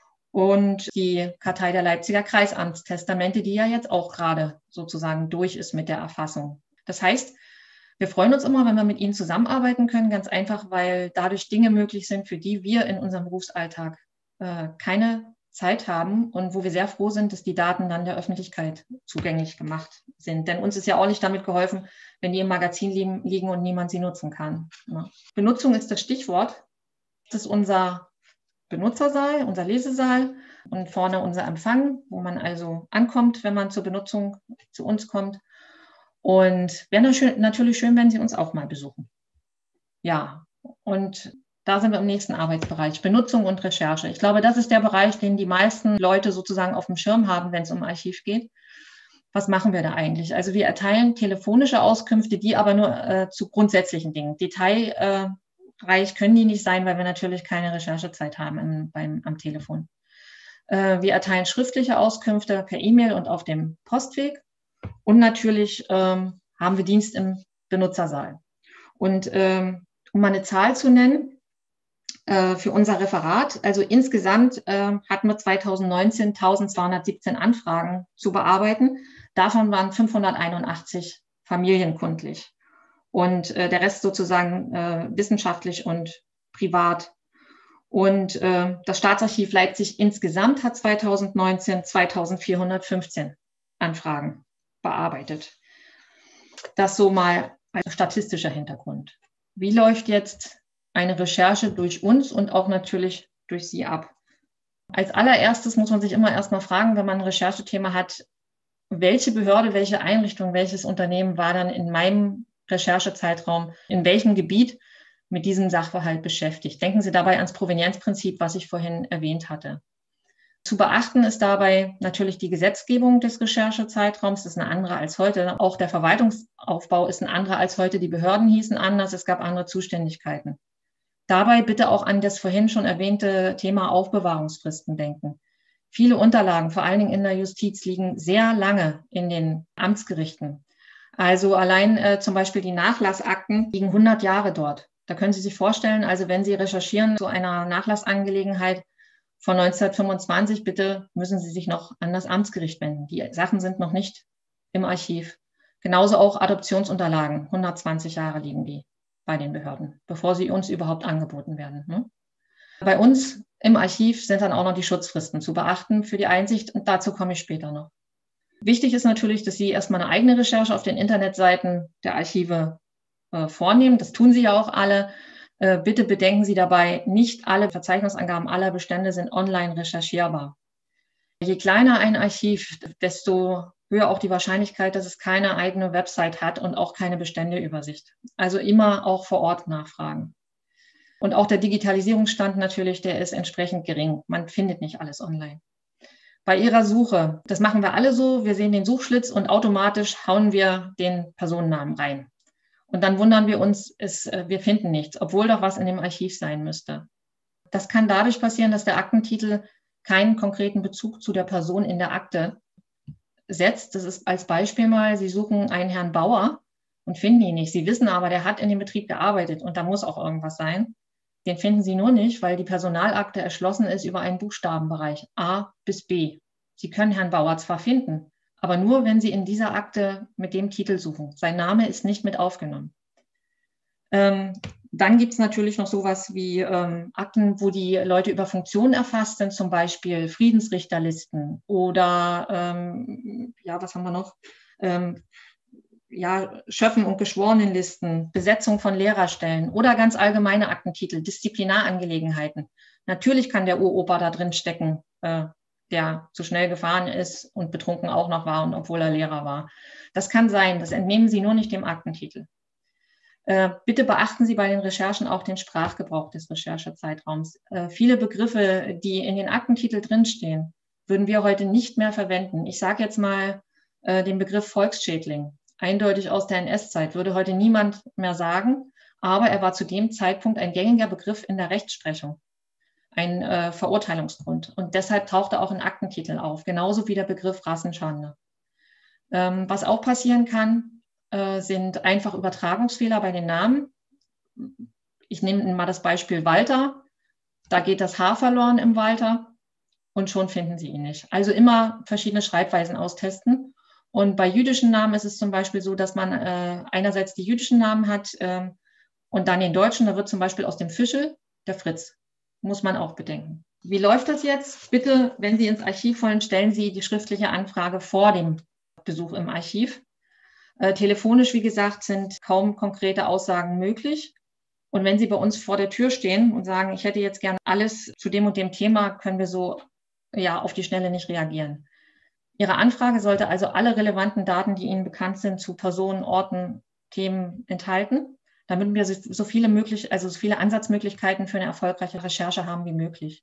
Und die Kartei der Leipziger Kreisamtstestamente, die ja jetzt auch gerade sozusagen durch ist mit der Erfassung. Das heißt, wir freuen uns immer, wenn wir mit Ihnen zusammenarbeiten können, ganz einfach, weil dadurch Dinge möglich sind, für die wir in unserem Berufsalltag äh, keine Zeit haben und wo wir sehr froh sind, dass die Daten dann der Öffentlichkeit zugänglich gemacht sind. Denn uns ist ja auch nicht damit geholfen, wenn die im Magazin liegen, liegen und niemand sie nutzen kann. Ja. Benutzung ist das Stichwort. Das ist unser Benutzersaal, unser Lesesaal und vorne unser Empfang, wo man also ankommt, wenn man zur Benutzung zu uns kommt. Und wäre natürlich schön, wenn Sie uns auch mal besuchen. Ja, und da sind wir im nächsten Arbeitsbereich, Benutzung und Recherche. Ich glaube, das ist der Bereich, den die meisten Leute sozusagen auf dem Schirm haben, wenn es um Archiv geht. Was machen wir da eigentlich? Also wir erteilen telefonische Auskünfte, die aber nur äh, zu grundsätzlichen Dingen. Detailreich können die nicht sein, weil wir natürlich keine Recherchezeit haben im, beim, am Telefon. Äh, wir erteilen schriftliche Auskünfte per E-Mail und auf dem Postweg. Und natürlich ähm, haben wir Dienst im Benutzersaal. Und ähm, um mal eine Zahl zu nennen, für unser Referat. Also insgesamt äh, hatten wir zweitausendneunzehn eintausendzweihundertsiebzehn Anfragen zu bearbeiten. Davon waren fünfhunderteinundachtzig familienkundlich und äh, der Rest sozusagen äh, wissenschaftlich und privat. Und äh, das Staatsarchiv Leipzig insgesamt hat zweitausendneunzehn zweitausendvierhundertfünfzehn Anfragen bearbeitet. Das so mal als statistischer Hintergrund. Wie läuft jetzt eine Recherche durch uns und auch natürlich durch Sie ab? Als allererstes muss man sich immer erstmal fragen, wenn man ein Recherchethema hat, welche Behörde, welche Einrichtung, welches Unternehmen war dann in meinem Recherchezeitraum, in welchem Gebiet mit diesem Sachverhalt beschäftigt. Denken Sie dabei ans Provenienzprinzip, was ich vorhin erwähnt hatte. Zu beachten ist dabei natürlich die Gesetzgebung des Recherchezeitraums. Das ist eine andere als heute. Auch der Verwaltungsaufbau ist ein anderer als heute. Die Behörden hießen anders. Es gab andere Zuständigkeiten. Dabei bitte auch an das vorhin schon erwähnte Thema Aufbewahrungsfristen denken. Viele Unterlagen, vor allen Dingen in der Justiz, liegen sehr lange in den Amtsgerichten. Also allein äh, zum Beispiel die Nachlassakten liegen hundert Jahre dort. Da können Sie sich vorstellen, also wenn Sie recherchieren zu einer Nachlassangelegenheit von neunzehnhundertfünfundzwanzig, bitte müssen Sie sich noch an das Amtsgericht wenden. Die Sachen sind noch nicht im Archiv. Genauso auch Adoptionsunterlagen, hundertzwanzig Jahre liegen die bei den Behörden, bevor sie uns überhaupt angeboten werden. Ne? Bei uns im Archiv sind dann auch noch die Schutzfristen zu beachten für die Einsicht und dazu komme ich später noch. Wichtig ist natürlich, dass Sie erstmal eine eigene Recherche auf den Internetseiten der Archive äh, vornehmen. Das tun Sie ja auch alle. Äh, bitte bedenken Sie dabei, nicht alle Verzeichnisangaben aller Bestände sind online recherchierbar. Je kleiner ein Archiv, desto höher auch die Wahrscheinlichkeit, dass es keine eigene Website hat und auch keine Beständeübersicht. Also immer auch vor Ort nachfragen. Und auch der Digitalisierungsstand natürlich, der ist entsprechend gering. Man findet nicht alles online. Bei Ihrer Suche, das machen wir alle so, wir sehen den Suchschlitz und automatisch hauen wir den Personennamen rein. Und dann wundern wir uns, es, wir finden nichts, obwohl doch was in dem Archiv sein müsste. Das kann dadurch passieren, dass der Aktentitel keinen konkreten Bezug zu der Person in der Akte setzt. Das ist als Beispiel mal, Sie suchen einen Herrn Bauer und finden ihn nicht. Sie wissen aber, der hat in dem Betrieb gearbeitet und da muss auch irgendwas sein. Den finden Sie nur nicht, weil die Personalakte erschlossen ist über einen Buchstabenbereich A bis B. Sie können Herrn Bauer zwar finden, aber nur, wenn Sie in dieser Akte mit dem Titel suchen. Sein Name ist nicht mit aufgenommen. Ähm, dann gibt es natürlich noch sowas wie ähm, Akten, wo die Leute über Funktionen erfasst sind, zum Beispiel Friedensrichterlisten oder, ähm, ja, was haben wir noch? Ähm, ja, Schöffen- und Geschworenenlisten, Besetzung von Lehrerstellen oder ganz allgemeine Aktentitel, Disziplinarangelegenheiten. Natürlich kann der Uropa da drin stecken, äh, der zu schnell gefahren ist und betrunken auch noch war und obwohl er Lehrer war. Das kann sein, das entnehmen Sie nur nicht dem Aktentitel. Äh, bitte beachten Sie bei den Recherchen auch den Sprachgebrauch des Recherchezeitraums. Äh, viele Begriffe, die in den Aktentitel drinstehen, würden wir heute nicht mehr verwenden. Ich sage jetzt mal äh, den Begriff Volksschädling. Eindeutig aus der N S-Zeit, würde heute niemand mehr sagen, aber er war zu dem Zeitpunkt ein gängiger Begriff in der Rechtsprechung, ein äh, Verurteilungsgrund. Und deshalb taucht er auch in Aktentiteln auf, genauso wie der Begriff Rassenschande. Ähm, was auch passieren kann, äh, sind einfach Übertragungsfehler bei den Namen. Ich nehme mal das Beispiel Walter. Da geht das H verloren im Walter und schon finden Sie ihn nicht. Also immer verschiedene Schreibweisen austesten. Und bei jüdischen Namen ist es zum Beispiel so, dass man äh, einerseits die jüdischen Namen hat ähm, und dann den deutschen. Da wird zum Beispiel aus dem Fischel der Fritz. Muss man auch bedenken. Wie läuft das jetzt? Bitte, wenn Sie ins Archiv wollen, stellen Sie die schriftliche Anfrage vor dem Besuch im Archiv. Äh, telefonisch, wie gesagt, sind kaum konkrete Aussagen möglich. Und wenn Sie bei uns vor der Tür stehen und sagen, ich hätte jetzt gerne alles zu dem und dem Thema, können wir so ja auf die Schnelle nicht reagieren. Ihre Anfrage sollte also alle relevanten Daten, die Ihnen bekannt sind, zu Personen, Orten, Themen enthalten, damit wir so viele möglich, also so viele Ansatzmöglichkeiten für eine erfolgreiche Recherche haben wie möglich.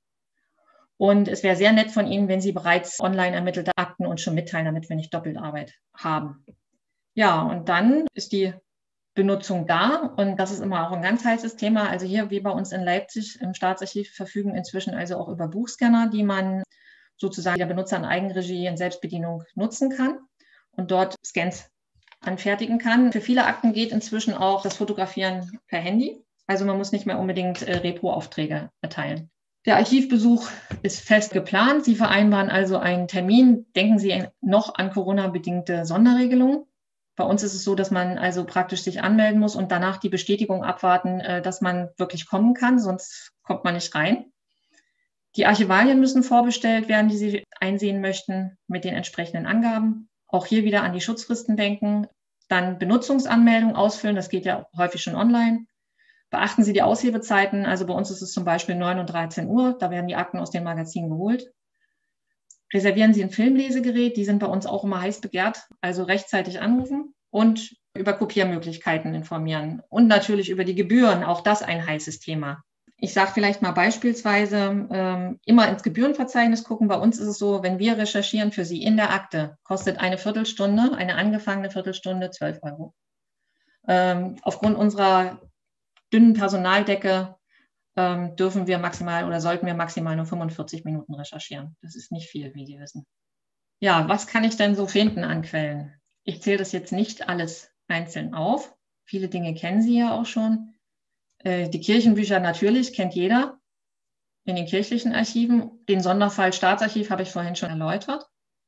Und es wäre sehr nett von Ihnen, wenn Sie bereits online ermittelte Akten uns schon mitteilen, damit wir nicht Doppelarbeit haben. Ja, und dann ist die Benutzung da und das ist immer auch ein ganz heißes Thema. Also hier, wie bei uns in Leipzig im Staatsarchiv, verfügen inzwischen also auch über Buchscanner, die man sozusagen der Benutzer in Eigenregie in Selbstbedienung nutzen kann und dort Scans anfertigen kann. Für viele Akten geht inzwischen auch das Fotografieren per Handy. Also man muss nicht mehr unbedingt äh, Repo-Aufträge erteilen. Der Archivbesuch ist fest geplant. Sie vereinbaren also einen Termin. Denken Sie noch an Corona-bedingte Sonderregelungen. Bei uns ist es so, dass man also praktisch sich anmelden muss und danach die Bestätigung abwarten, äh, dass man wirklich kommen kann, sonst kommt man nicht rein. Die Archivalien müssen vorbestellt werden, die Sie einsehen möchten, mit den entsprechenden Angaben. Auch hier wieder an die Schutzfristen denken. Dann Benutzungsanmeldung ausfüllen, das geht ja häufig schon online. Beachten Sie die Aushebezeiten, also bei uns ist es zum Beispiel neun und dreizehn Uhr, da werden die Akten aus den Magazinen geholt. Reservieren Sie ein Filmlesegerät, die sind bei uns auch immer heiß begehrt, also rechtzeitig anrufen und über Kopiermöglichkeiten informieren. Und natürlich über die Gebühren, auch das ein heißes Thema. Ich sage vielleicht mal beispielsweise, ähm, immer ins Gebührenverzeichnis gucken. Bei uns ist es so, wenn wir recherchieren für Sie in der Akte, kostet eine Viertelstunde, eine angefangene Viertelstunde zwölf Euro. Ähm, aufgrund unserer dünnen Personaldecke ähm, dürfen wir maximal oder sollten wir maximal nur fünfundvierzig Minuten recherchieren. Das ist nicht viel, wie Sie wissen. Ja, was kann ich denn so finden an Quellen? Ich zähle das jetzt nicht alles einzeln auf. Viele Dinge kennen Sie ja auch schon. Die Kirchenbücher natürlich, kennt jeder in den kirchlichen Archiven. Den Sonderfall Staatsarchiv habe ich vorhin schon erläutert.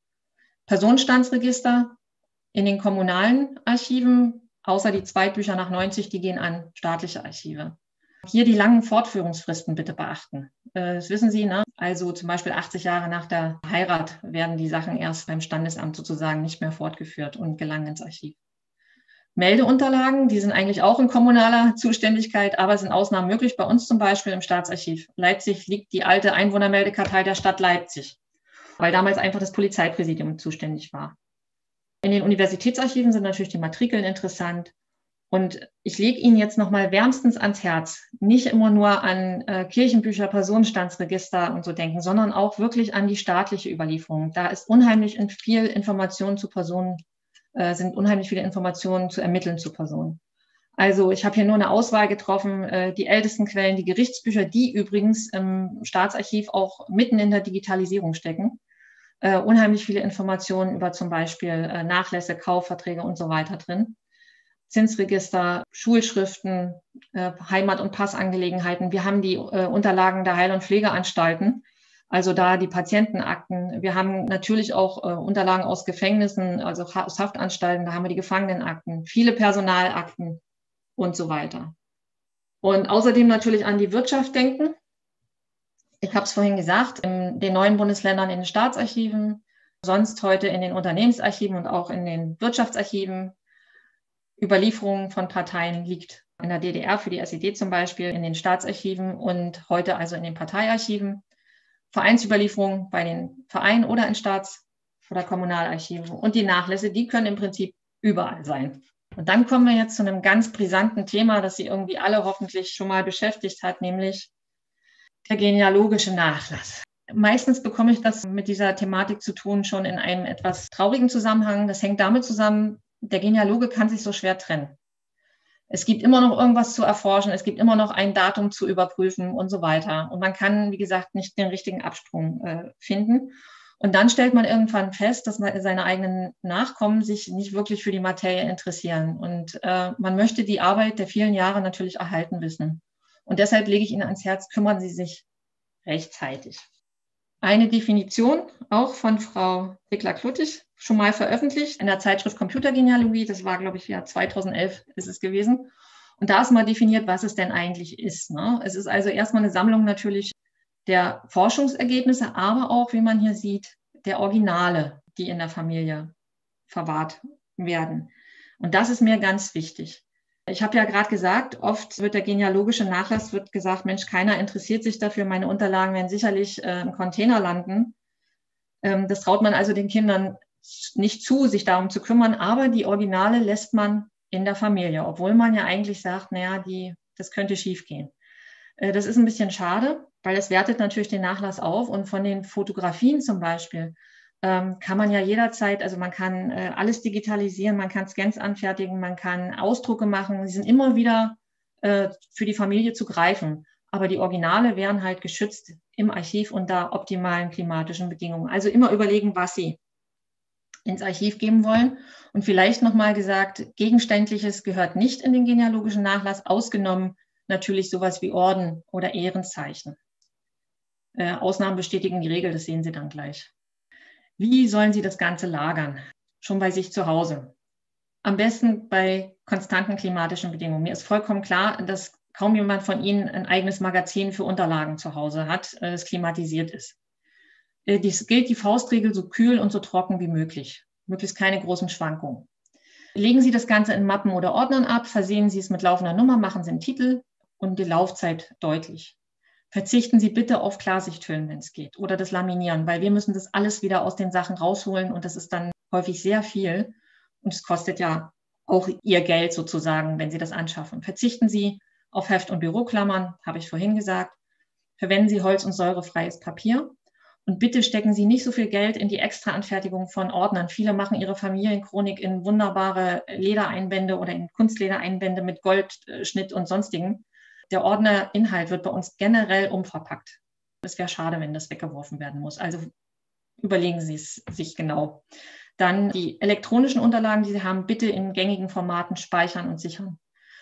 Personenstandsregister in den kommunalen Archiven, außer die Zweitbücher nach neunzig, die gehen an staatliche Archive. Hier die langen Fortführungsfristen bitte beachten. Das wissen Sie, ne? Also zum Beispiel achtzig Jahre nach der Heirat werden die Sachen erst beim Standesamt sozusagen nicht mehr fortgeführt und gelangen ins Archiv. Meldeunterlagen, die sind eigentlich auch in kommunaler Zuständigkeit, aber es sind Ausnahmen möglich. Bei uns zum Beispiel im Staatsarchiv Leipzig liegt die alte Einwohnermeldekartei der Stadt Leipzig, weil damals einfach das Polizeipräsidium zuständig war. In den Universitätsarchiven sind natürlich die Matrikeln interessant. Und ich lege Ihnen jetzt nochmal wärmstens ans Herz, nicht immer nur an äh, Kirchenbücher, Personenstandsregister und so denken, sondern auch wirklich an die staatliche Überlieferung. Da ist unheimlich viel Information zu Personen, äh, sind unheimlich viele Informationen zu ermitteln zu Personen. Also ich habe hier nur eine Auswahl getroffen, äh, die ältesten Quellen, die Gerichtsbücher, die übrigens im Staatsarchiv auch mitten in der Digitalisierung stecken. Äh, unheimlich viele Informationen über zum Beispiel äh, Nachlässe, Kaufverträge und so weiter drin. Zinsregister, Schulschriften, äh, Heimat- und Passangelegenheiten. Wir haben die äh, Unterlagen der Heil- und Pflegeanstalten. Also da die Patientenakten. Wir haben natürlich auch äh, Unterlagen aus Gefängnissen, also aus Haftanstalten, da haben wir die Gefangenenakten, viele Personalakten und so weiter. Und außerdem natürlich an die Wirtschaft denken. Ich habe es vorhin gesagt, in den neuen Bundesländern in den Staatsarchiven, sonst heute in den Unternehmensarchiven und auch in den Wirtschaftsarchiven. Überlieferungen von Parteien liegt in der D D R für die S E D zum Beispiel in den Staatsarchiven und heute also in den Parteiarchiven. Vereinsüberlieferungen bei den Vereinen oder in Staats- oder Kommunalarchiven. Und die Nachlässe, die können im Prinzip überall sein. Und dann kommen wir jetzt zu einem ganz brisanten Thema, das Sie irgendwie alle hoffentlich schon mal beschäftigt hat, nämlich der genealogische Nachlass. Meistens bekomme ich das mit dieser Thematik zu tun schon in einem etwas traurigen Zusammenhang. Das hängt damit zusammen, der Genealoge kann sich so schwer trennen. Es gibt immer noch irgendwas zu erforschen, es gibt immer noch ein Datum zu überprüfen und so weiter. Und man kann, wie gesagt, nicht den richtigen Absprung äh, finden. Und dann stellt man irgendwann fest, dass man, seine eigenen Nachkommen sich nicht wirklich für die Materie interessieren. Und äh, man möchte die Arbeit der vielen Jahre natürlich erhalten wissen. Und deshalb lege ich Ihnen ans Herz, kümmern Sie sich rechtzeitig. Eine Definition, auch von Frau Wickler-Kluttig, schon mal veröffentlicht in der Zeitschrift Computergenealogie. Das war, glaube ich, ja zweitausendelf ist es gewesen. Und da ist mal definiert, was es denn eigentlich ist. Ne? Es ist also erstmal eine Sammlung natürlich der Forschungsergebnisse, aber auch, wie man hier sieht, der Originale, die in der Familie verwahrt werden. Und das ist mir ganz wichtig. Ich habe ja gerade gesagt, oft wird der genealogische Nachlass, wird gesagt, Mensch, keiner interessiert sich dafür, meine Unterlagen werden sicherlich äh, im Container landen. Ähm, das traut man also den Kindern nicht zu, sich darum zu kümmern, aber die Originale lässt man in der Familie, obwohl man ja eigentlich sagt, naja, die, das könnte schief gehen. Äh, das ist ein bisschen schade, weil es wertet natürlich den Nachlass auf und von den Fotografien zum Beispiel ähm, kann man ja jederzeit, also man kann äh, alles digitalisieren, man kann Scans anfertigen, man kann Ausdrucke machen, sie sind immer wieder äh, für die Familie zu greifen. Aber die Originale wären halt geschützt im Archiv unter optimalen klimatischen Bedingungen. Also immer überlegen, was Sie ins Archiv geben wollen. Und vielleicht nochmal gesagt, Gegenständliches gehört nicht in den genealogischen Nachlass, ausgenommen natürlich sowas wie Orden oder Ehrenzeichen. Äh, Ausnahmen bestätigen die Regel, das sehen Sie dann gleich. Wie sollen Sie das Ganze lagern? Schon bei sich zu Hause. Am besten bei konstanten klimatischen Bedingungen. Mir ist vollkommen klar, dass kaum jemand von Ihnen ein eigenes Magazin für Unterlagen zu Hause hat, das klimatisiert ist. Dies gilt die Faustregel, so kühl und so trocken wie möglich. Möglichst keine großen Schwankungen. Legen Sie das Ganze in Mappen oder Ordnern ab, versehen Sie es mit laufender Nummer, machen Sie einen Titel und die Laufzeit deutlich. Verzichten Sie bitte auf Klarsichthüllen, wenn es geht, oder das Laminieren, weil wir müssen das alles wieder aus den Sachen rausholen und das ist dann häufig sehr viel und es kostet ja auch Ihr Geld sozusagen, wenn Sie das anschaffen. Verzichten Sie auf Heft- und Büroklammern, habe ich vorhin gesagt. Verwenden Sie holz- und säurefreies Papier und bitte stecken Sie nicht so viel Geld in die Extraanfertigung von Ordnern. Viele machen ihre Familienchronik in wunderbare Ledereinbände oder in Kunstledereinbände mit Goldschnitt und sonstigen. Der Ordnerinhalt wird bei uns generell umverpackt. Es wäre schade, wenn das weggeworfen werden muss. Also überlegen Sie es sich genau. Dann die elektronischen Unterlagen, die Sie haben, bitte in gängigen Formaten speichern und sichern.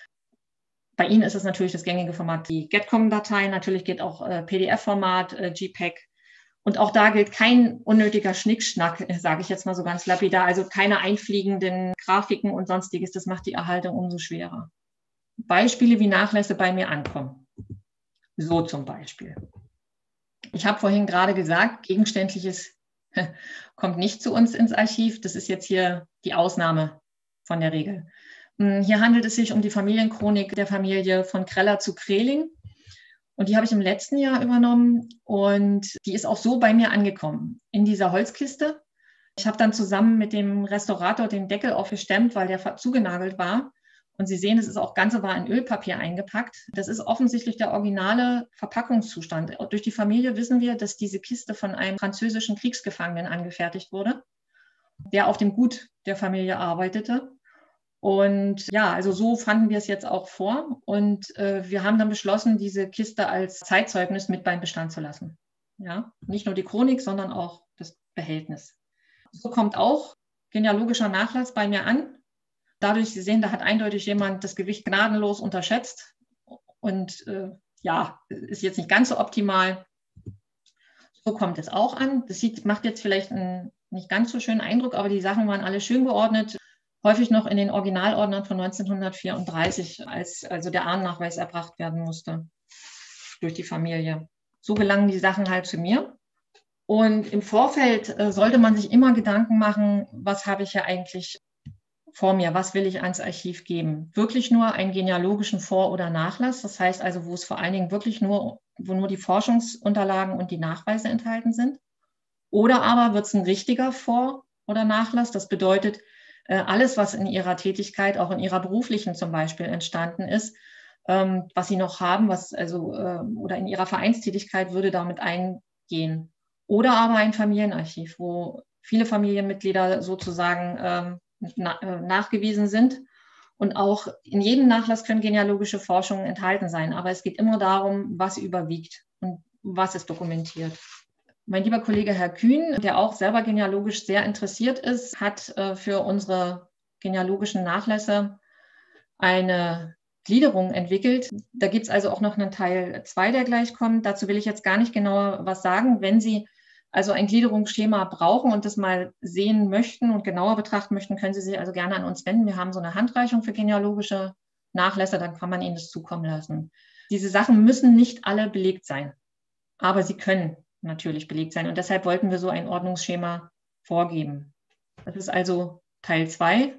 Bei Ihnen ist es natürlich das gängige Format, die Getcom-Datei. Natürlich geht auch äh, P D F-Format, äh, JPEG. Und auch da gilt kein unnötiger Schnickschnack, sage ich jetzt mal so ganz lapidar. Also keine einfliegenden Grafiken und Sonstiges. Das macht die Erhaltung umso schwerer. Beispiele, wie Nachlässe bei mir ankommen. So zum Beispiel. Ich habe vorhin gerade gesagt, Gegenständliches kommt nicht zu uns ins Archiv. Das ist jetzt hier die Ausnahme von der Regel. Hier handelt es sich um die Familienchronik der Familie von Kreller zu Kreling. Und die habe ich im letzten Jahr übernommen und die ist auch so bei mir angekommen, in dieser Holzkiste. Ich habe dann zusammen mit dem Restaurator den Deckel aufgestemmt, weil der zugenagelt war. Und Sie sehen, es ist auch ganze war in Ölpapier eingepackt. Das ist offensichtlich der originale Verpackungszustand. Durch die Familie wissen wir, dass diese Kiste von einem französischen Kriegsgefangenen angefertigt wurde, der auf dem Gut der Familie arbeitete. Und ja, also so fanden wir es jetzt auch vor. Und äh, wir haben dann beschlossen, diese Kiste als Zeitzeugnis mit beim Bestand zu lassen. Ja, nicht nur die Chronik, sondern auch das Behältnis. So kommt auch genealogischer Nachlass bei mir an. Dadurch, Sie sehen, da hat eindeutig jemand das Gewicht gnadenlos unterschätzt und äh, ja, ist jetzt nicht ganz so optimal. So kommt es auch an. Das sieht, macht jetzt vielleicht einen nicht ganz so schönen Eindruck, aber die Sachen waren alle schön geordnet. Häufig noch in den Originalordnern von neunzehnhundertvierunddreißig, als also der Ahnennachweis erbracht werden musste durch die Familie. So gelangen die Sachen halt zu mir. Und im Vorfeld äh, sollte man sich immer Gedanken machen, was habe ich ja eigentlich vor mir, was will ich ans Archiv geben? Wirklich nur einen genealogischen Vor- oder Nachlass, das heißt also, wo es vor allen Dingen wirklich nur, wo nur die Forschungsunterlagen und die Nachweise enthalten sind. Oder aber wird es ein richtiger Vor- oder Nachlass, das bedeutet, äh, alles, was in ihrer Tätigkeit, auch in ihrer beruflichen zum Beispiel entstanden ist, ähm, was sie noch haben, was also äh, oder in ihrer Vereinstätigkeit würde damit eingehen. Oder aber ein Familienarchiv, wo viele Familienmitglieder sozusagen ähm, na, äh, nachgewiesen sind. Und auch in jedem Nachlass können genealogische Forschungen enthalten sein. Aber es geht immer darum, was überwiegt und was ist dokumentiert. Mein lieber Kollege Herr Kühn, der auch selber genealogisch sehr interessiert ist, hat äh, für unsere genealogischen Nachlässe eine Gliederung entwickelt. Da gibt es also auch noch einen Teil zwei, der gleich kommt. Dazu will ich jetzt gar nicht genauer was sagen. Wenn Sie also ein Gliederungsschema brauchen und das mal sehen möchten und genauer betrachten möchten, können Sie sich also gerne an uns wenden. Wir haben so eine Handreichung für genealogische Nachlässe, dann kann man Ihnen das zukommen lassen. Diese Sachen müssen nicht alle belegt sein, aber sie können natürlich belegt sein. Und deshalb wollten wir so ein Ordnungsschema vorgeben. Das ist also Teil zwei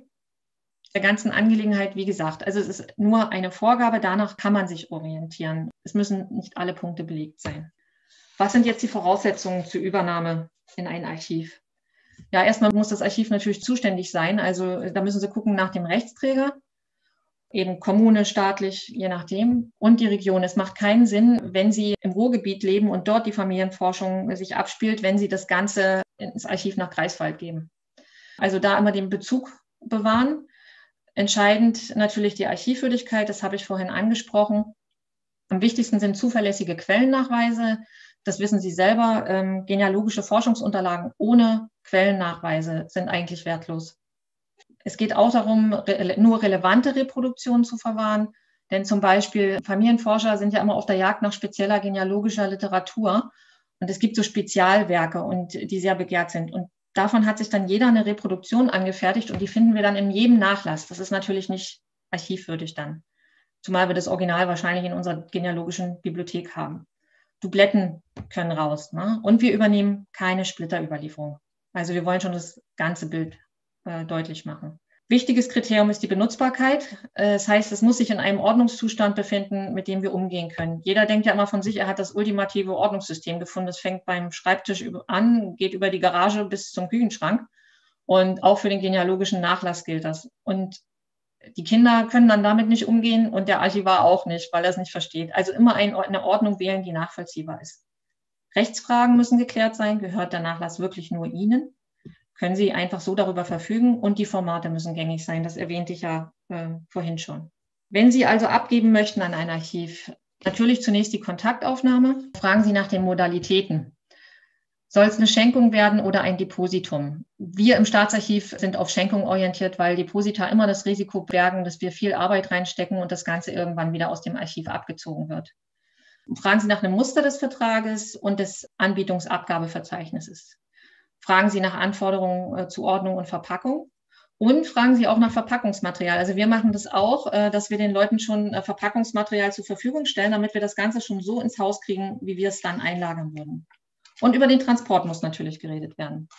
der ganzen Angelegenheit. Wie gesagt, also es ist nur eine Vorgabe, danach kann man sich orientieren. Es müssen nicht alle Punkte belegt sein. Was sind jetzt die Voraussetzungen zur Übernahme in ein Archiv? Ja, erstmal muss das Archiv natürlich zuständig sein. Also da müssen Sie gucken nach dem Rechtsträger, eben Kommune, staatlich, je nachdem, und die Region. Es macht keinen Sinn, wenn Sie im Ruhrgebiet leben und dort die Familienforschung sich abspielt, wenn Sie das Ganze ins Archiv nach Greifswald geben. Also da immer den Bezug bewahren. Entscheidend natürlich die Archivwürdigkeit, das habe ich vorhin angesprochen. Am wichtigsten sind zuverlässige Quellennachweise. Das wissen Sie selber. Ähm, genealogische Forschungsunterlagen ohne Quellennachweise sind eigentlich wertlos. Es geht auch darum, re- nur relevante Reproduktionen zu verwahren. Denn zum Beispiel Familienforscher sind ja immer auf der Jagd nach spezieller genealogischer Literatur. Und es gibt so Spezialwerke, und die sehr begehrt sind. Und davon hat sich dann jeder eine Reproduktion angefertigt und die finden wir dann in jedem Nachlass. Das ist natürlich nicht archivwürdig dann. Zumal wir das Original wahrscheinlich in unserer genealogischen Bibliothek haben. Dubletten können raus. Ne? Und wir übernehmen keine Splitterüberlieferung. Also wir wollen schon das ganze Bild äh, deutlich machen. Wichtiges Kriterium ist die Benutzbarkeit. Äh, das heißt, es muss sich in einem Ordnungszustand befinden, mit dem wir umgehen können. Jeder denkt ja immer von sich, er hat das ultimative Ordnungssystem gefunden. Das fängt beim Schreibtisch an, geht über die Garage bis zum Küchenschrank. Und auch für den genealogischen Nachlass gilt das. Und die Kinder können dann damit nicht umgehen und der Archivar auch nicht, weil er es nicht versteht. Also immer eine Ordnung wählen, die nachvollziehbar ist. Rechtsfragen müssen geklärt sein. Gehört der Nachlass wirklich nur Ihnen? Können Sie einfach so darüber verfügen? Und die Formate müssen gängig sein. Das erwähnte ich ja äh, vorhin schon. Wenn Sie also abgeben möchten an ein Archiv, natürlich zunächst die Kontaktaufnahme. Fragen Sie nach den Modalitäten. Soll es eine Schenkung werden oder ein Depositum? Wir im Staatsarchiv sind auf Schenkung orientiert, weil Deposita immer das Risiko bergen, dass wir viel Arbeit reinstecken und das Ganze irgendwann wieder aus dem Archiv abgezogen wird. Fragen Sie nach einem Muster des Vertrages und des Anbietungsabgabeverzeichnisses. Fragen Sie nach Anforderungen äh, zu Ordnung und Verpackung. Und fragen Sie auch nach Verpackungsmaterial. Also wir machen das auch, äh, dass wir den Leuten schon äh, Verpackungsmaterial zur Verfügung stellen, damit wir das Ganze schon so ins Haus kriegen, wie wir es dann einlagern würden. Und über den Transport muss natürlich geredet werden.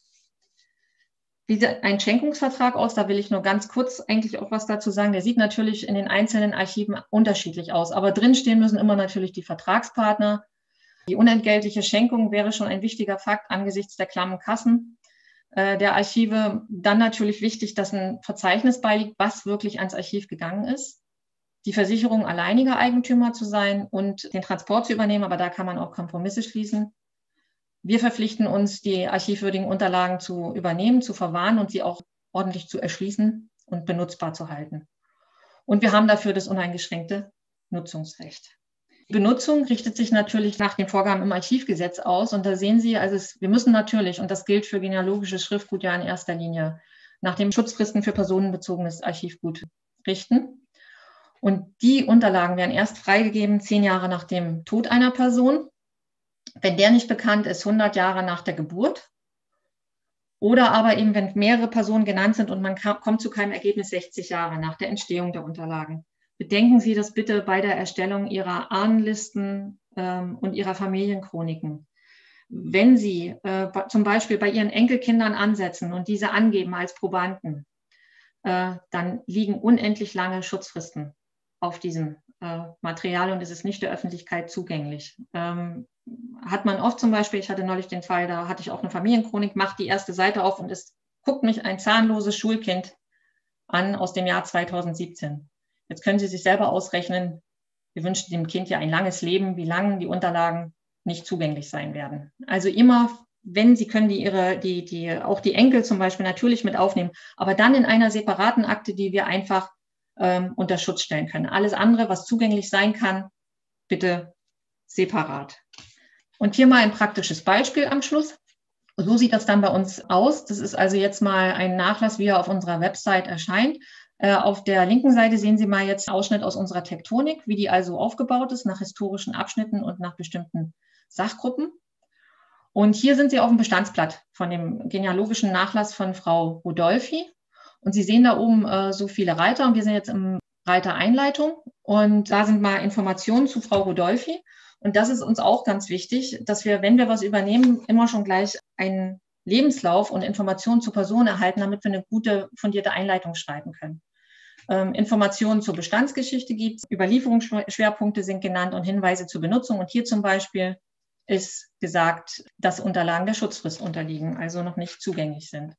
Wie sieht ein Schenkungsvertrag aus? Da will ich nur ganz kurz eigentlich auch was dazu sagen. Der sieht natürlich in den einzelnen Archiven unterschiedlich aus. Aber drinstehen müssen immer natürlich die Vertragspartner. Die unentgeltliche Schenkung wäre schon ein wichtiger Fakt angesichts der klammen Kassen äh, der Archive. Dann natürlich wichtig, dass ein Verzeichnis beiliegt, was wirklich ans Archiv gegangen ist. Die Versicherung, alleiniger Eigentümer zu sein und den Transport zu übernehmen. Aber da kann man auch Kompromisse schließen. Wir verpflichten uns, die archivwürdigen Unterlagen zu übernehmen, zu verwahren und sie auch ordentlich zu erschließen und benutzbar zu halten. Und wir haben dafür das uneingeschränkte Nutzungsrecht. Die Benutzung richtet sich natürlich nach den Vorgaben im Archivgesetz aus. Und da sehen Sie, also es, wir müssen natürlich, und das gilt für genealogisches Schriftgut ja in erster Linie, nach den Schutzfristen für personenbezogenes Archivgut richten. Und die Unterlagen werden erst freigegeben zehn Jahre nach dem Tod einer Person. Wenn der nicht bekannt ist, hundert Jahre nach der Geburt. Oder aber eben, wenn mehrere Personen genannt sind und man kommt zu keinem Ergebnis, sechzig Jahre nach der Entstehung der Unterlagen. Bedenken Sie das bitte bei der Erstellung Ihrer Ahnenlisten ähm, und Ihrer Familienchroniken. Wenn Sie äh, zum Beispiel bei Ihren Enkelkindern ansetzen und diese angeben als Probanden, äh, dann liegen unendlich lange Schutzfristen auf diesem äh, Material und es ist nicht der Öffentlichkeit zugänglich. Ähm, hat man oft zum Beispiel, ich hatte neulich den Fall, da hatte ich auch eine Familienchronik, macht die erste Seite auf und es guckt mich ein zahnloses Schulkind an aus dem Jahr zweitausendsiebzehn. Jetzt können Sie sich selber ausrechnen, wir wünschen dem Kind ja ein langes Leben, wie lange die Unterlagen nicht zugänglich sein werden. Also immer, wenn Sie können, die ihre, die, die, auch die Enkel zum Beispiel natürlich mit aufnehmen, aber dann in einer separaten Akte, die wir einfach ähm, unter Schutz stellen können. Alles andere, was zugänglich sein kann, bitte separat. Und hier mal ein praktisches Beispiel am Schluss. So sieht das dann bei uns aus. Das ist also jetzt mal ein Nachlass, wie er auf unserer Website erscheint. Äh, auf der linken Seite sehen Sie mal jetzt einen Ausschnitt aus unserer Tektonik, wie die also aufgebaut ist, nach historischen Abschnitten und nach bestimmten Sachgruppen. Und hier sind Sie auf dem Bestandsblatt von dem genealogischen Nachlass von Frau Rodolphi. Und Sie sehen da oben äh, so viele Reiter. Und wir sind jetzt im Reiter Einleitung. Und da sind mal Informationen zu Frau Rodolphi. Und das ist uns auch ganz wichtig, dass wir, wenn wir was übernehmen, immer schon gleich einen Lebenslauf und Informationen zur Person erhalten, damit wir eine gute, fundierte Einleitung schreiben können. Ähm, Informationen zur Bestandsgeschichte gibt es, Überlieferungsschwerpunkte sind genannt und Hinweise zur Benutzung. Und hier zum Beispiel ist gesagt, dass Unterlagen der Schutzfrist unterliegen, also noch nicht zugänglich sind.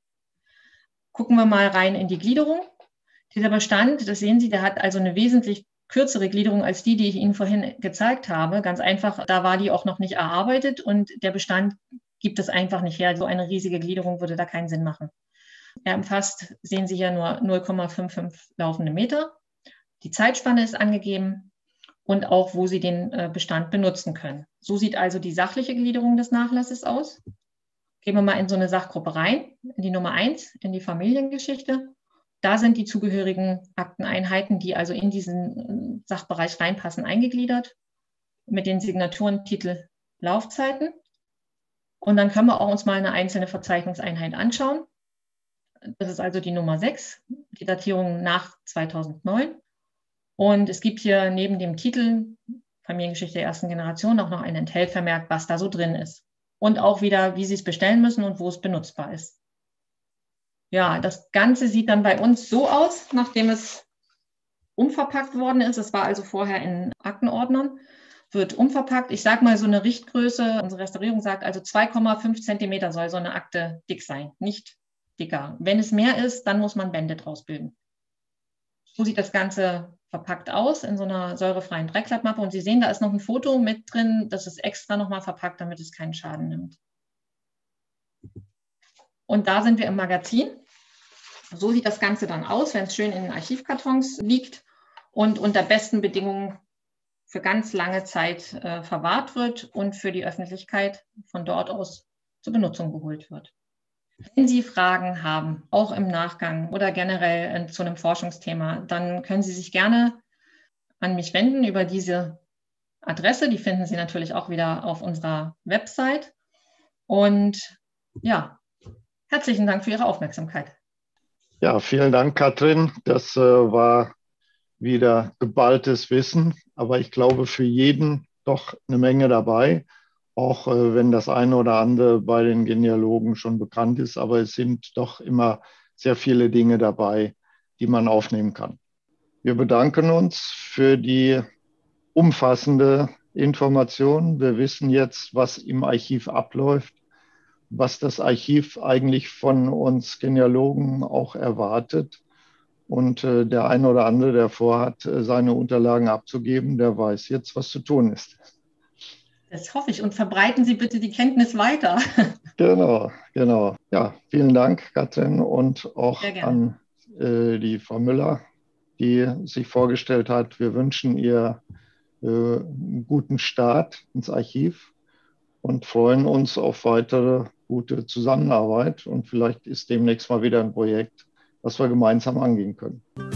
Gucken wir mal rein in die Gliederung. Dieser Bestand, das sehen Sie, der hat also eine wesentlich kürzere Gliederung als die, die ich Ihnen vorhin gezeigt habe. Ganz einfach, da war die auch noch nicht erarbeitet und der Bestand gibt es einfach nicht her. So eine riesige Gliederung würde da keinen Sinn machen. Er umfasst, sehen Sie hier, nur null Komma fünfundfünfzig laufende Meter. Die Zeitspanne ist angegeben und auch, wo Sie den Bestand benutzen können. So sieht also die sachliche Gliederung des Nachlasses aus. Gehen wir mal in so eine Sachgruppe rein, in die Nummer eins, in die Familiengeschichte. Da sind die zugehörigen Akteneinheiten, die also in diesen Sachbereich reinpassen, eingegliedert, mit den Signaturen, Titel, Laufzeiten. Und dann können wir auch uns mal eine einzelne Verzeichnungseinheit anschauen. Das ist also die Nummer sechs, die Datierung nach zweitausendneun. Und es gibt hier neben dem Titel Familiengeschichte der ersten Generation auch noch ein Entheltvermerk, was da so drin ist. Und auch wieder, wie Sie es bestellen müssen und wo es benutzbar ist. Ja, das Ganze sieht dann bei uns so aus, nachdem es umverpackt worden ist. Es war also vorher in Aktenordnern, wird umverpackt. Ich sage mal so eine Richtgröße, unsere Restaurierung sagt also zwei Komma fünf Zentimeter soll so eine Akte dick sein, nicht dicker. Wenn es mehr ist, dann muss man Bände draus bilden. So sieht das Ganze verpackt aus in so einer säurefreien Dreiklappmappe. Und Sie sehen, da ist noch ein Foto mit drin, das ist extra nochmal verpackt, damit es keinen Schaden nimmt. Und da sind wir im Magazin. So sieht das Ganze dann aus, wenn es schön in den Archivkartons liegt und unter besten Bedingungen für ganz lange Zeit äh, verwahrt wird und für die Öffentlichkeit von dort aus zur Benutzung geholt wird. Wenn Sie Fragen haben, auch im Nachgang oder generell äh, zu einem Forschungsthema, dann können Sie sich gerne an mich wenden über diese Adresse. Die finden Sie natürlich auch wieder auf unserer Website. Und ja, herzlichen Dank für Ihre Aufmerksamkeit. Ja, vielen Dank, Katrin. Das äh, war wieder geballtes Wissen, aber ich glaube für jeden doch eine Menge dabei, auch äh, wenn das eine oder andere bei den Genealogen schon bekannt ist, aber es sind doch immer sehr viele Dinge dabei, die man aufnehmen kann. Wir bedanken uns für die umfassende Information. Wir wissen jetzt, was im Archiv abläuft, was das Archiv eigentlich von uns Genealogen auch erwartet. Und äh, der eine oder andere, der vorhat, seine Unterlagen abzugeben, der weiß jetzt, was zu tun ist. Das hoffe ich. Und verbreiten Sie bitte die Kenntnis weiter. Genau, genau. Ja, vielen Dank, Katrin, und auch an äh, die Frau Müller, die sich vorgestellt hat. Wir wünschen ihr äh, einen guten Start ins Archiv und freuen uns auf weitere gute Zusammenarbeit. Und vielleicht ist demnächst mal wieder ein Projekt, was wir gemeinsam angehen können.